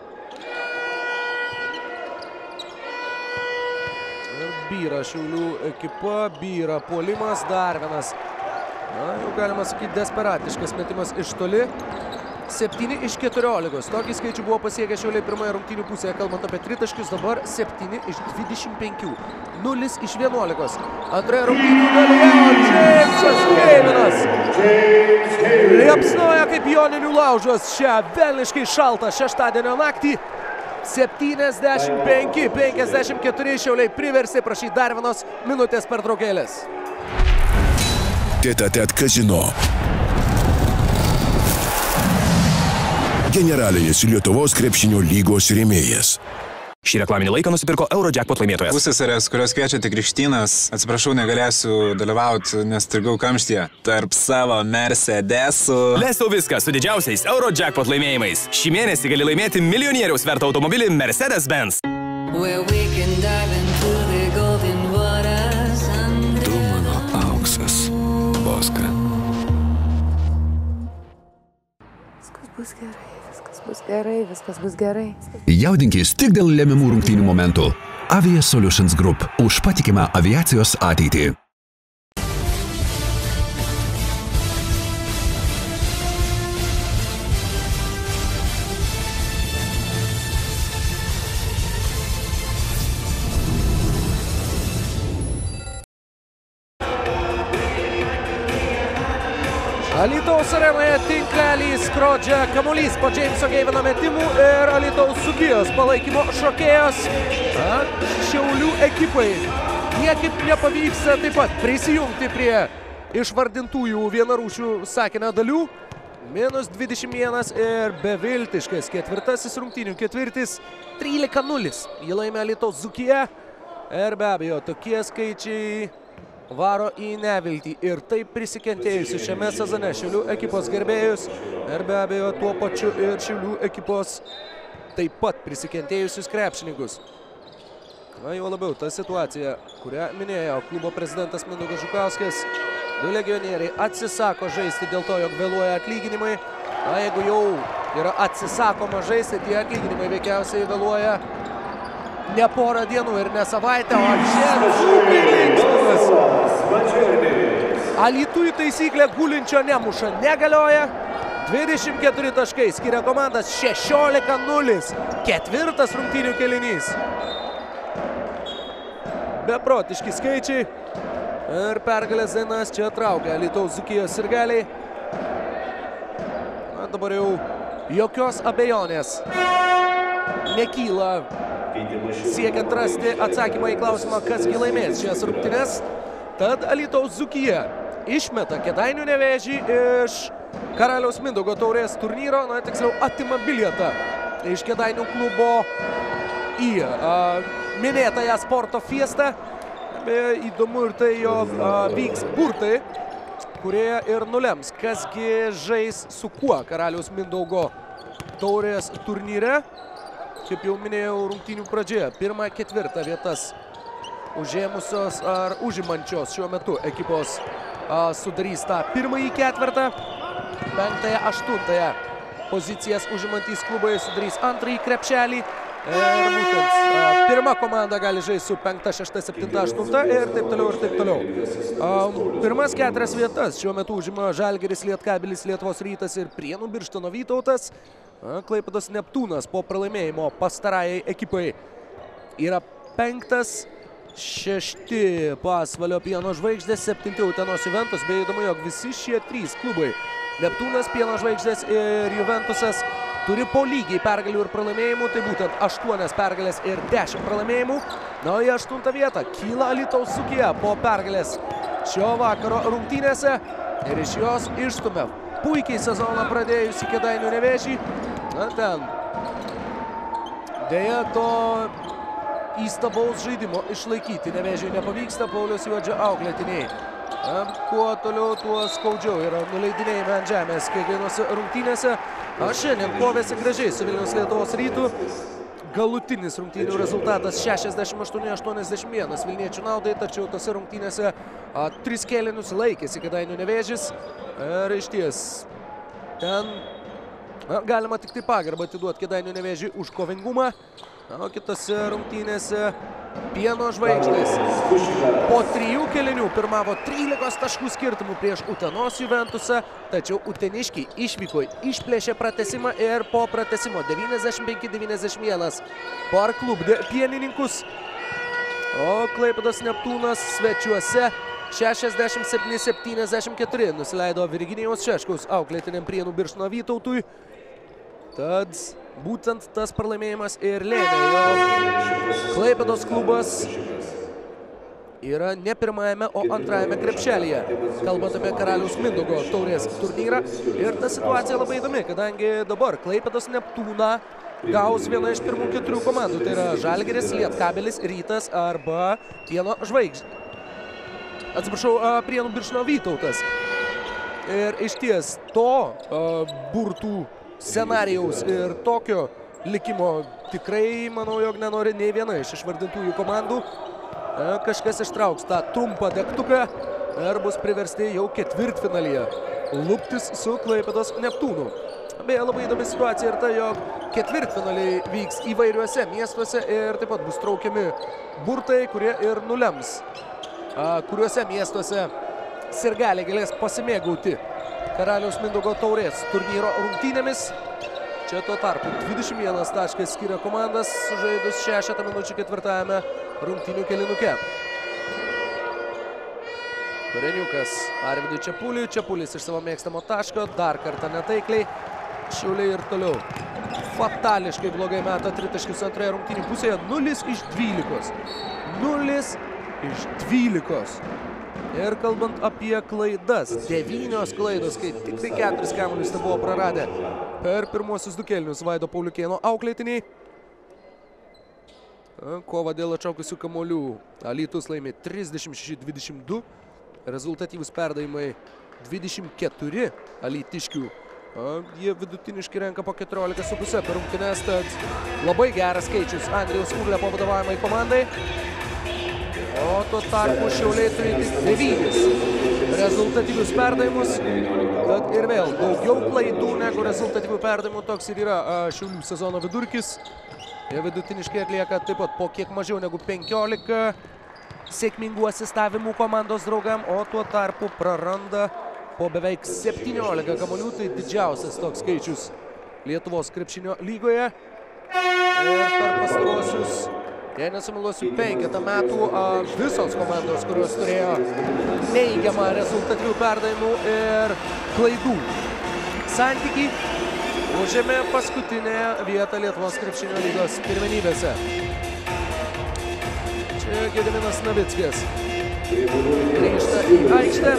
Ir byra Šiaulių ekipa, byra puolimas, dar vienas, jau galima sakyti, desperatiškas metimas iš toli. 7 iš 14. Tokį skaičių buvo pasiekę Šiauliai pirmoje rungtynių pusėje, kalbant apie tritaškius, dabar 7 iš 25. 0 iš 11. Antroje rungtynių dalyje Jamesas Geivinas liepsnoja kaip joninių laužas šią velniškai šaltą šeštadienio naktį. 75-54 Šiauliai priversi prašyti dar vienos minutės pertraukėlės. Tête-à-tête Casino. Generalinis Lietuvos krepšinio lygos rėmėjas. Šį reklaminį laiką nusipirko Eurojackpot laimėtojas. Pusseserės, kurios kviečiate Krikštynas, atsiprašau, negalėsiu dalyvauti, nes strigau kamštyje tarp savo Mercedesų. Leisiu viską su didžiausiais Eurojackpot laimėjimais. Šį mėnesį gali laimėti milijonieriaus vertą automobilį Mercedes-Benz. Tu mano auksas, Boska. Bus gerai, viskas bus gerai. Jaudinkis tik dėl lemiamų rungtynių momentų. Avia Solutions Group už patikimą aviacijos ateitį. Alytaus arenoje tinklelį skrodžia kamuolys po Jameso Geivino metimų ir Alytaus Dzūkijos palaikymo šokėjos Šiaulių ekipai. Niekaip nepavyksta taip pat prisijungti prie išvardintųjų vienarūšių sakinio dalių. Minus 21 ir beviltiškas ketvirtasis rungtynių ketvirtis 13-0. Jį laimė Alytaus Dzūkija ir be abejo tokie skaičiai varo į neviltį ir taip prisikentėjusi šiame sezone Šiaulių ekipos gerbėjus ir be abejo tuo pačiu ir Šiaulių ekipos taip pat prisikentėjusius krepšininkus. Na, jau labiau ta situacija, kurią minėjo klubo prezidentas Mindaugas Žukauskas, Du legionieriai atsisako žaisti dėl to, jog vėluoja atlyginimai. Na, jeigu jau yra atsisakoma žaisti, tie atlyginimai veikiausiai vėluoja ne porą dienų ir ne savaitę, o čia dzūkai linksmas. Alytui taisyklė gulinčio nemuša negalioja. 24 taškai skiria komandas 16-0. Ketvirtas rungtynių kėlinys. Beprotiški skaičiai. Ir pergalės dainas čia traukia Alytaus Dzūkijos sirgaliai. Na, dabar jau jokios abejonės nekyla siekiant rasti atsakymą į klausimą, kas gi laimės šias rungtynes. Tad Alytaus Dzūkija išmeta Kėdainių Nevėžį iš Karaliaus Mindaugo taurės turnyro, na, tiksliau atima bilietą iš Kėdainių klubo į minėtąją sporto fiestą. Įdomu ir tai, jog vyks burtai, kurie ir nulems, kasgi žais su kuo Karaliaus Mindaugo taurės turnyre. Kaip jau minėjau rungtynių pradžioje, 1-4 vietas užėmusios ar užimančios šiuo metu ekipos sudarys tą pirmąjį ketvirtą, 5-8 pozicijas užimantys klubai sudarys antrąjį krepšelį. Ir būtent pirma komanda gali žaisti su 5, 6, 7, 8 ir taip toliau ir taip toliau. Pirmas 4 vietas šiuo metu užima Žalgiris, Lietkabelis, Lietuvos Rytas ir Prienų Birštono Vytautas. Klaipėdos Neptūnas po pralaimėjimo pastarajai ekipai yra 5, 6 Pasvalio Pieno Žvaigždės, 7 Utenos Juventus. Bei įdomu, jog visi šie 3 klubai, Neptūnas, Pieno Žvaigždės ir Juventusas, turi po lygiai pergalių ir pralaimėjimų, tai būtent 8 pergalės ir 10 pralaimėjimų. Na, į 8 vietą kyla Alytaus Dzūkija po pergalės šio vakaro rungtynėse ir iš jos išstumia puikiai sezoną pradėjusi Kėdainių Nevėžį. Na, ten deja to įstabaus žaidimo išlaikyti Nevėžiui nepavyksta. Pauliaus Juodžio auklėtiniai. Kuo toliau, tuo skaudžiau yra nuleidinėjami ant žemės kiekvienose rungtynėse. Šiandien kovėsi gražiai su Vilniaus Lietuvos Rytu. Galutinis rungtynių rezultatas 68-81 Vilniečių naudai, tačiau tose rungtynėse 3 kėlinius laikėsi Kėdainių Nevėžis. Ir išties ten galima tik tai pagarbą atiduoti Kėdainių Nevėžiui už kovingumą. O kitose rungtynėse Pieno Žvaigždės po 3 kėlinių pirmavo 13 taškų skirtumų prieš Utenos Juventusą, tačiau uteniškiai išvyko, išplėšė pratęsimą ir po pratęsimo 95-91 parklupdė pienininkus. O Klaipėdos Neptūnas svečiuose 67-74 nusileido Virginijaus Šeškaus auklėtiniam Prienų Birštono Vytautui. Tad būtent tas pralaimėjimas ir lėmė, jog Klaipėdos klubas yra ne pirmajame, o antrajame krepšelyje, kalbant apie Karaliaus Mindaugo taurės turnyrą. Ir ta situacija labai įdomi, kadangi dabar Klaipėdos Neptūną gaus viena iš pirmų 4 komandų. Tai yra Žalgiris, Lietkabelis, Rytas arba Pieno Žvaigždė. Atsiprašau, Prienų Birštono Vytautas. Ir iš ties to burtų scenarijaus ir tokio likimo tikrai, manau, jog nenori nei viena iš išvardintųjų komandų. Kažkas ištrauks tą trumpą degtuką ir bus priversti jau ketvirtfinalyje luptis su Klaipėdos Neptūnu. Beje, labai įdomi situacija ir tai, jog ketvirtfinaliai vyks įvairiuose miestuose ir taip pat bus traukiami burtai, kurie ir nulems, kuriuose miestuose sirgaliai galės pasimėgauti Karaliaus Mindaugo taurės turnyro rungtynėmis. Čia tuo tarpu 21 taškas skiria komandas, sužaidus 6 minučių ketvirtajame rungtynių kėlinuke. Koreniukas Arvydui Čepuliui. Čepulis iš savo mėgstamo taško, dar kartą netaikliai. Šiauliai ir toliau fatališkai blogai meta tritaškius antroje rungtynių pusėje. 0 iš 12. 0 iš 12. Ir kalbant apie klaidas, 9 klaidos, kai tik tai 4 kamuolius tai buvo praradę per pirmuosius 2 kėlinius Vaido Pauliukėno auklėtiniai. Kova dėl atšaukusių kamuolių. Alytus laimi 36-22. Rezultatyvūs perdavimai 24 alytiškių. Jie vidutiniškai renka po 14,5 per rungtynes, tad labai geras skaičius Andrijaus Urlepo vadovaujamai komandai. O tuo tarpu Šiauliai turi tik 9 rezultatyvius perdavimus. Tad ir vėl daugiau klaidų negu rezultatyvių perdavimų, toks ir yra Šiaulių sezono vidurkis. Jie vidutiniškai atlieka taip pat po kiek mažiau negu 15 sėkmingų asistavimų komandos draugam, o tuo tarpu praranda po beveik 17 kamuolių, tai didžiausias toks skaičius Lietuvos krepšinio lygoje. Ir per pastaruosius, jei nesumeluosiu, 5 metų visos komandos, kurios turėjo neigiamą rezultatyvių perdavimų ir klaidų santykį, užėmė paskutinę vietą Lietuvos krepšinio lygos pirmenybėse. Čia Gediminas Navickis grįžta į aikštę.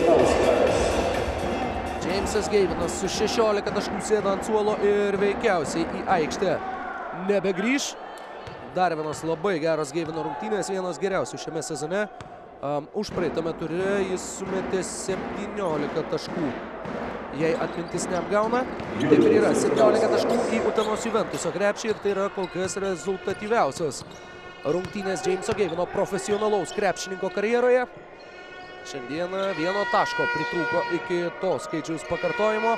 Džeimsas Geivinas su 16 taškų sėda ant suolo ir veikiausiai į aikštę nebegrįš. Dar vienas labai geras Geivino rungtynės, vienas geriausių šiame sezone. Užpraeitame ture jis sumetė 17 taškų. Jei atmintis neapgauna, taip ir yra 17 taškų į Utenos Juventuso krepšį ir tai yra kol kas rezultatyviausios rungtynės Džeimso Geivino profesionalaus krepšininko karjeroje. Šiandieną 1 taško pritrūko iki to skaičiaus pakartojimo.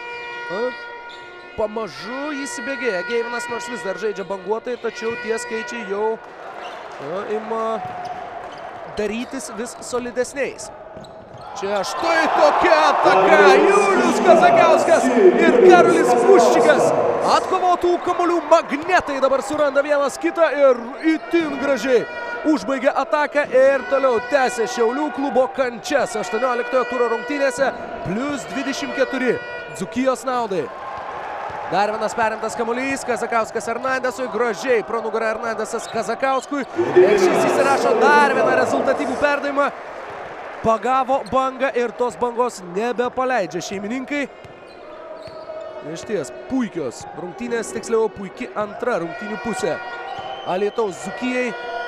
Pamažu įsibėgėja Geivinas, nors vis dar žaidžia banguotai, tačiau tie skaičiai jau ima darytis vis solidesniais. Čia štai tokia ataka. Julius Kazakauskas ir Karolis Guščikas. Atkovotų kamuolių magnetai dabar suranda vienas kitą ir itin gražiai užbaigia ataką ir toliau tęsia Šiaulių klubo kančias 18 turo rungtynėse plus 24 Dzūkijos naudai. Dar vienas perimtas kamuolys, Kazakauskas Hernandesui, gražiai pro nugarą Hernandesas Kazakauskui ir šis įsirašo dar vieną rezultatyvų perdavimą. Pagavo bangą ir tos bangos nebepaleidžia šeimininkai. Išties puikios rungtynės, tiksliau puiki antra rungtynių pusė Alytaus Dzūkijai.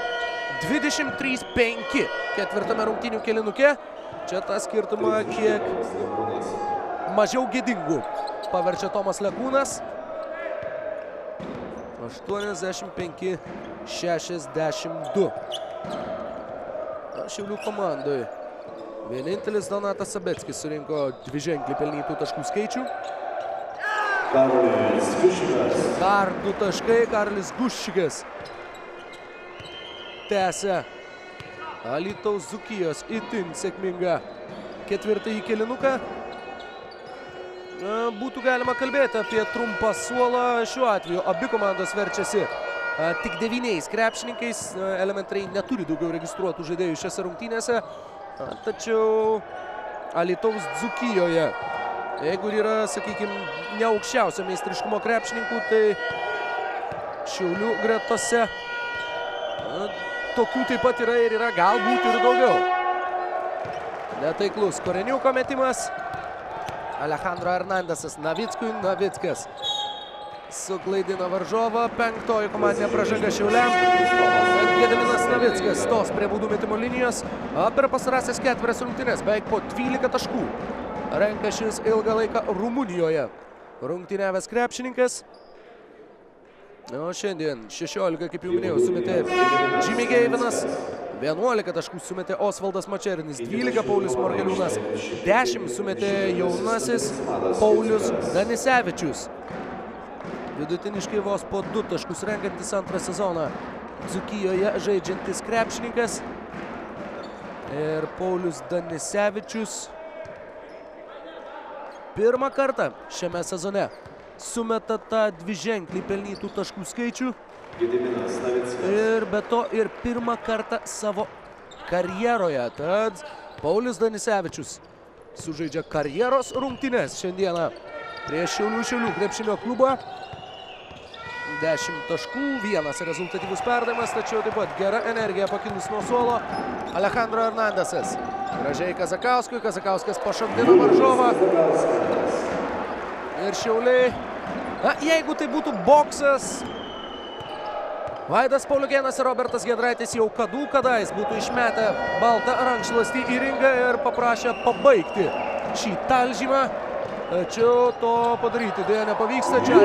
23-5 ketvirtame rungtynių kėlinuke. Čia tą skirtumą kiek mažiau gėdingų paverčia Tomas Lekūnas. 85-62. Šiaulių komandai vienintelis Donatas Sabeckis surinko dviženklį pelnytų taškų skaičių. Dar 2 taškai, Karolis Guščikas tęsia Alytaus Dzūkijos itin sėkmingą ketvirtąjį kėlinuką. Būtų galima kalbėti apie trumpą suolą. Šiuo atveju abi komandos verčiasi tik 9 krepšininkais. Elementariai neturi daugiau registruotų žaidėjų šiose rungtynėse. Tačiau Alytaus Dzūkijoje, jeigu yra, sakykime, ne aukščiausio meistriškumo krepšininkų, tai Šiaulių gretose tokių taip pat yra ir yra galbūt ir daugiau. Netaiklus Koreniuko metimas. Alejandro Hernandesas Navickui, Navickas suklaidina varžovą. 5. komandinė pražanga Šiauliam. Gediminas Navickas stos prie baudų metimo linijos. Per pastarąsias 4 rungtynes beveik po 12 taškų renka šis ilgą laiką Rumunijoje rungtyniavęs krepšininkas. O šiandien 16, kaip jau minėjau, sumetė Jimmy Geivinas. 11 taškų sumetė Osvaldas Mačernis, 12 Paulius Morgeliūnas, 10 sumetė jaunasis Paulius Danisevičius. Vidutiniškai vos po 2 taškus renkantis antrą sezoną Dzūkijoje žaidžiantis krepšininkas. Ir Paulius Danisevičius pirmą kartą šiame sezone sumeta tą dviženklį pelnytų taškų skaičių. Ir be to ir pirmą kartą savo karjeroje. Tad Paulius Danisevičius sužaidžia karjeros rungtynes šiandieną prieš Šiaulių krepšinio klubą. 10 taškų, 1 rezultatyvus perdavimas, tačiau taip pat gera energija pakilus nuo suolo. Alejandro Hernandesas. Gražiai Kazakauskui, Kazakauskas pašokdino varžovą. Ir Šiauliai, jeigu tai būtų boksas, Vaidas Pauliukėnas ir Robertas Giedraitis jau kadais būtų išmetę baltą rankšluostį į ringą ir paprašę pabaigti šį talžymą. Tačiau to padaryti dėja nepavyksta. Čia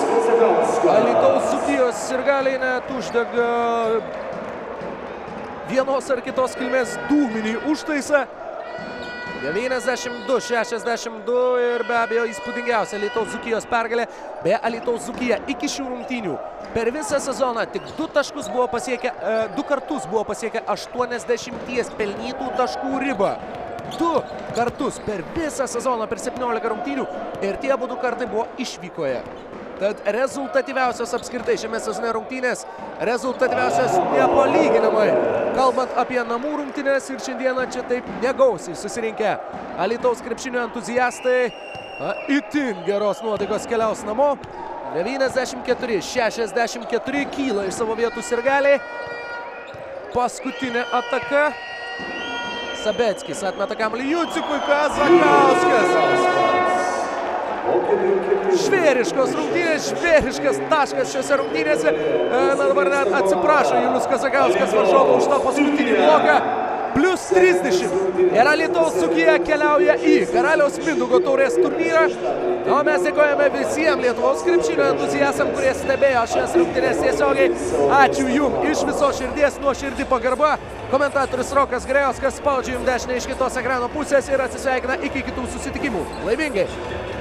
Alytaus Dzūkijos sirgaliai net uždega vienos ar kitos kilmės dūminį užtaisą. 92-62 ir be abejo įspūdingiausia Alytaus Dzūkijos pergalė. Beje, Alytaus Dzūkija iki šių rungtynių per visą sezoną tik 2 kartus buvo pasiekę 80 pelnytų taškų ribą. 2 kartus per visą sezoną, per 17 rungtynių ir tie abu 2 kartai buvo išvykoje. Tad rezultatyviausios apskritai šiame sezone rungtynės, rezultatyviausios nepalyginamai. Kalbant apie namų rungtynės ir šiandieną čia taip negausiai susirinkę Alytaus krepšinio entuziastai itin geros nuotaikos keliaus namo. 94-64 kyla iš savo vietų sirgaliai. Paskutinė ataka. Sabeckis atmeta kamuolį Jucikui, Kazakauskas. Žvėriškos rungtynės, žvėriškas taškas šiose rungtynėse. Na dabar net atsiprašo Julius Kazakauskas varžovų už tą paskutinį bloką. Plius 30. Ir Alytaus Dzūkija keliauja į Karaliaus Mindaugo taurės turnyrą. O mes dėkojame visiems Lietuvos krepšinio entuziastam, kurie stebėjo šias rungtynės tiesiogiai. Ačiū jums iš visos širdies, nuoširdi pagarba. Komentatorius Rokas Grajauskas spaudžia jums dešinę iš kitos ekrano pusės ir atsisveikina iki kitų susitikimų. Laimingai!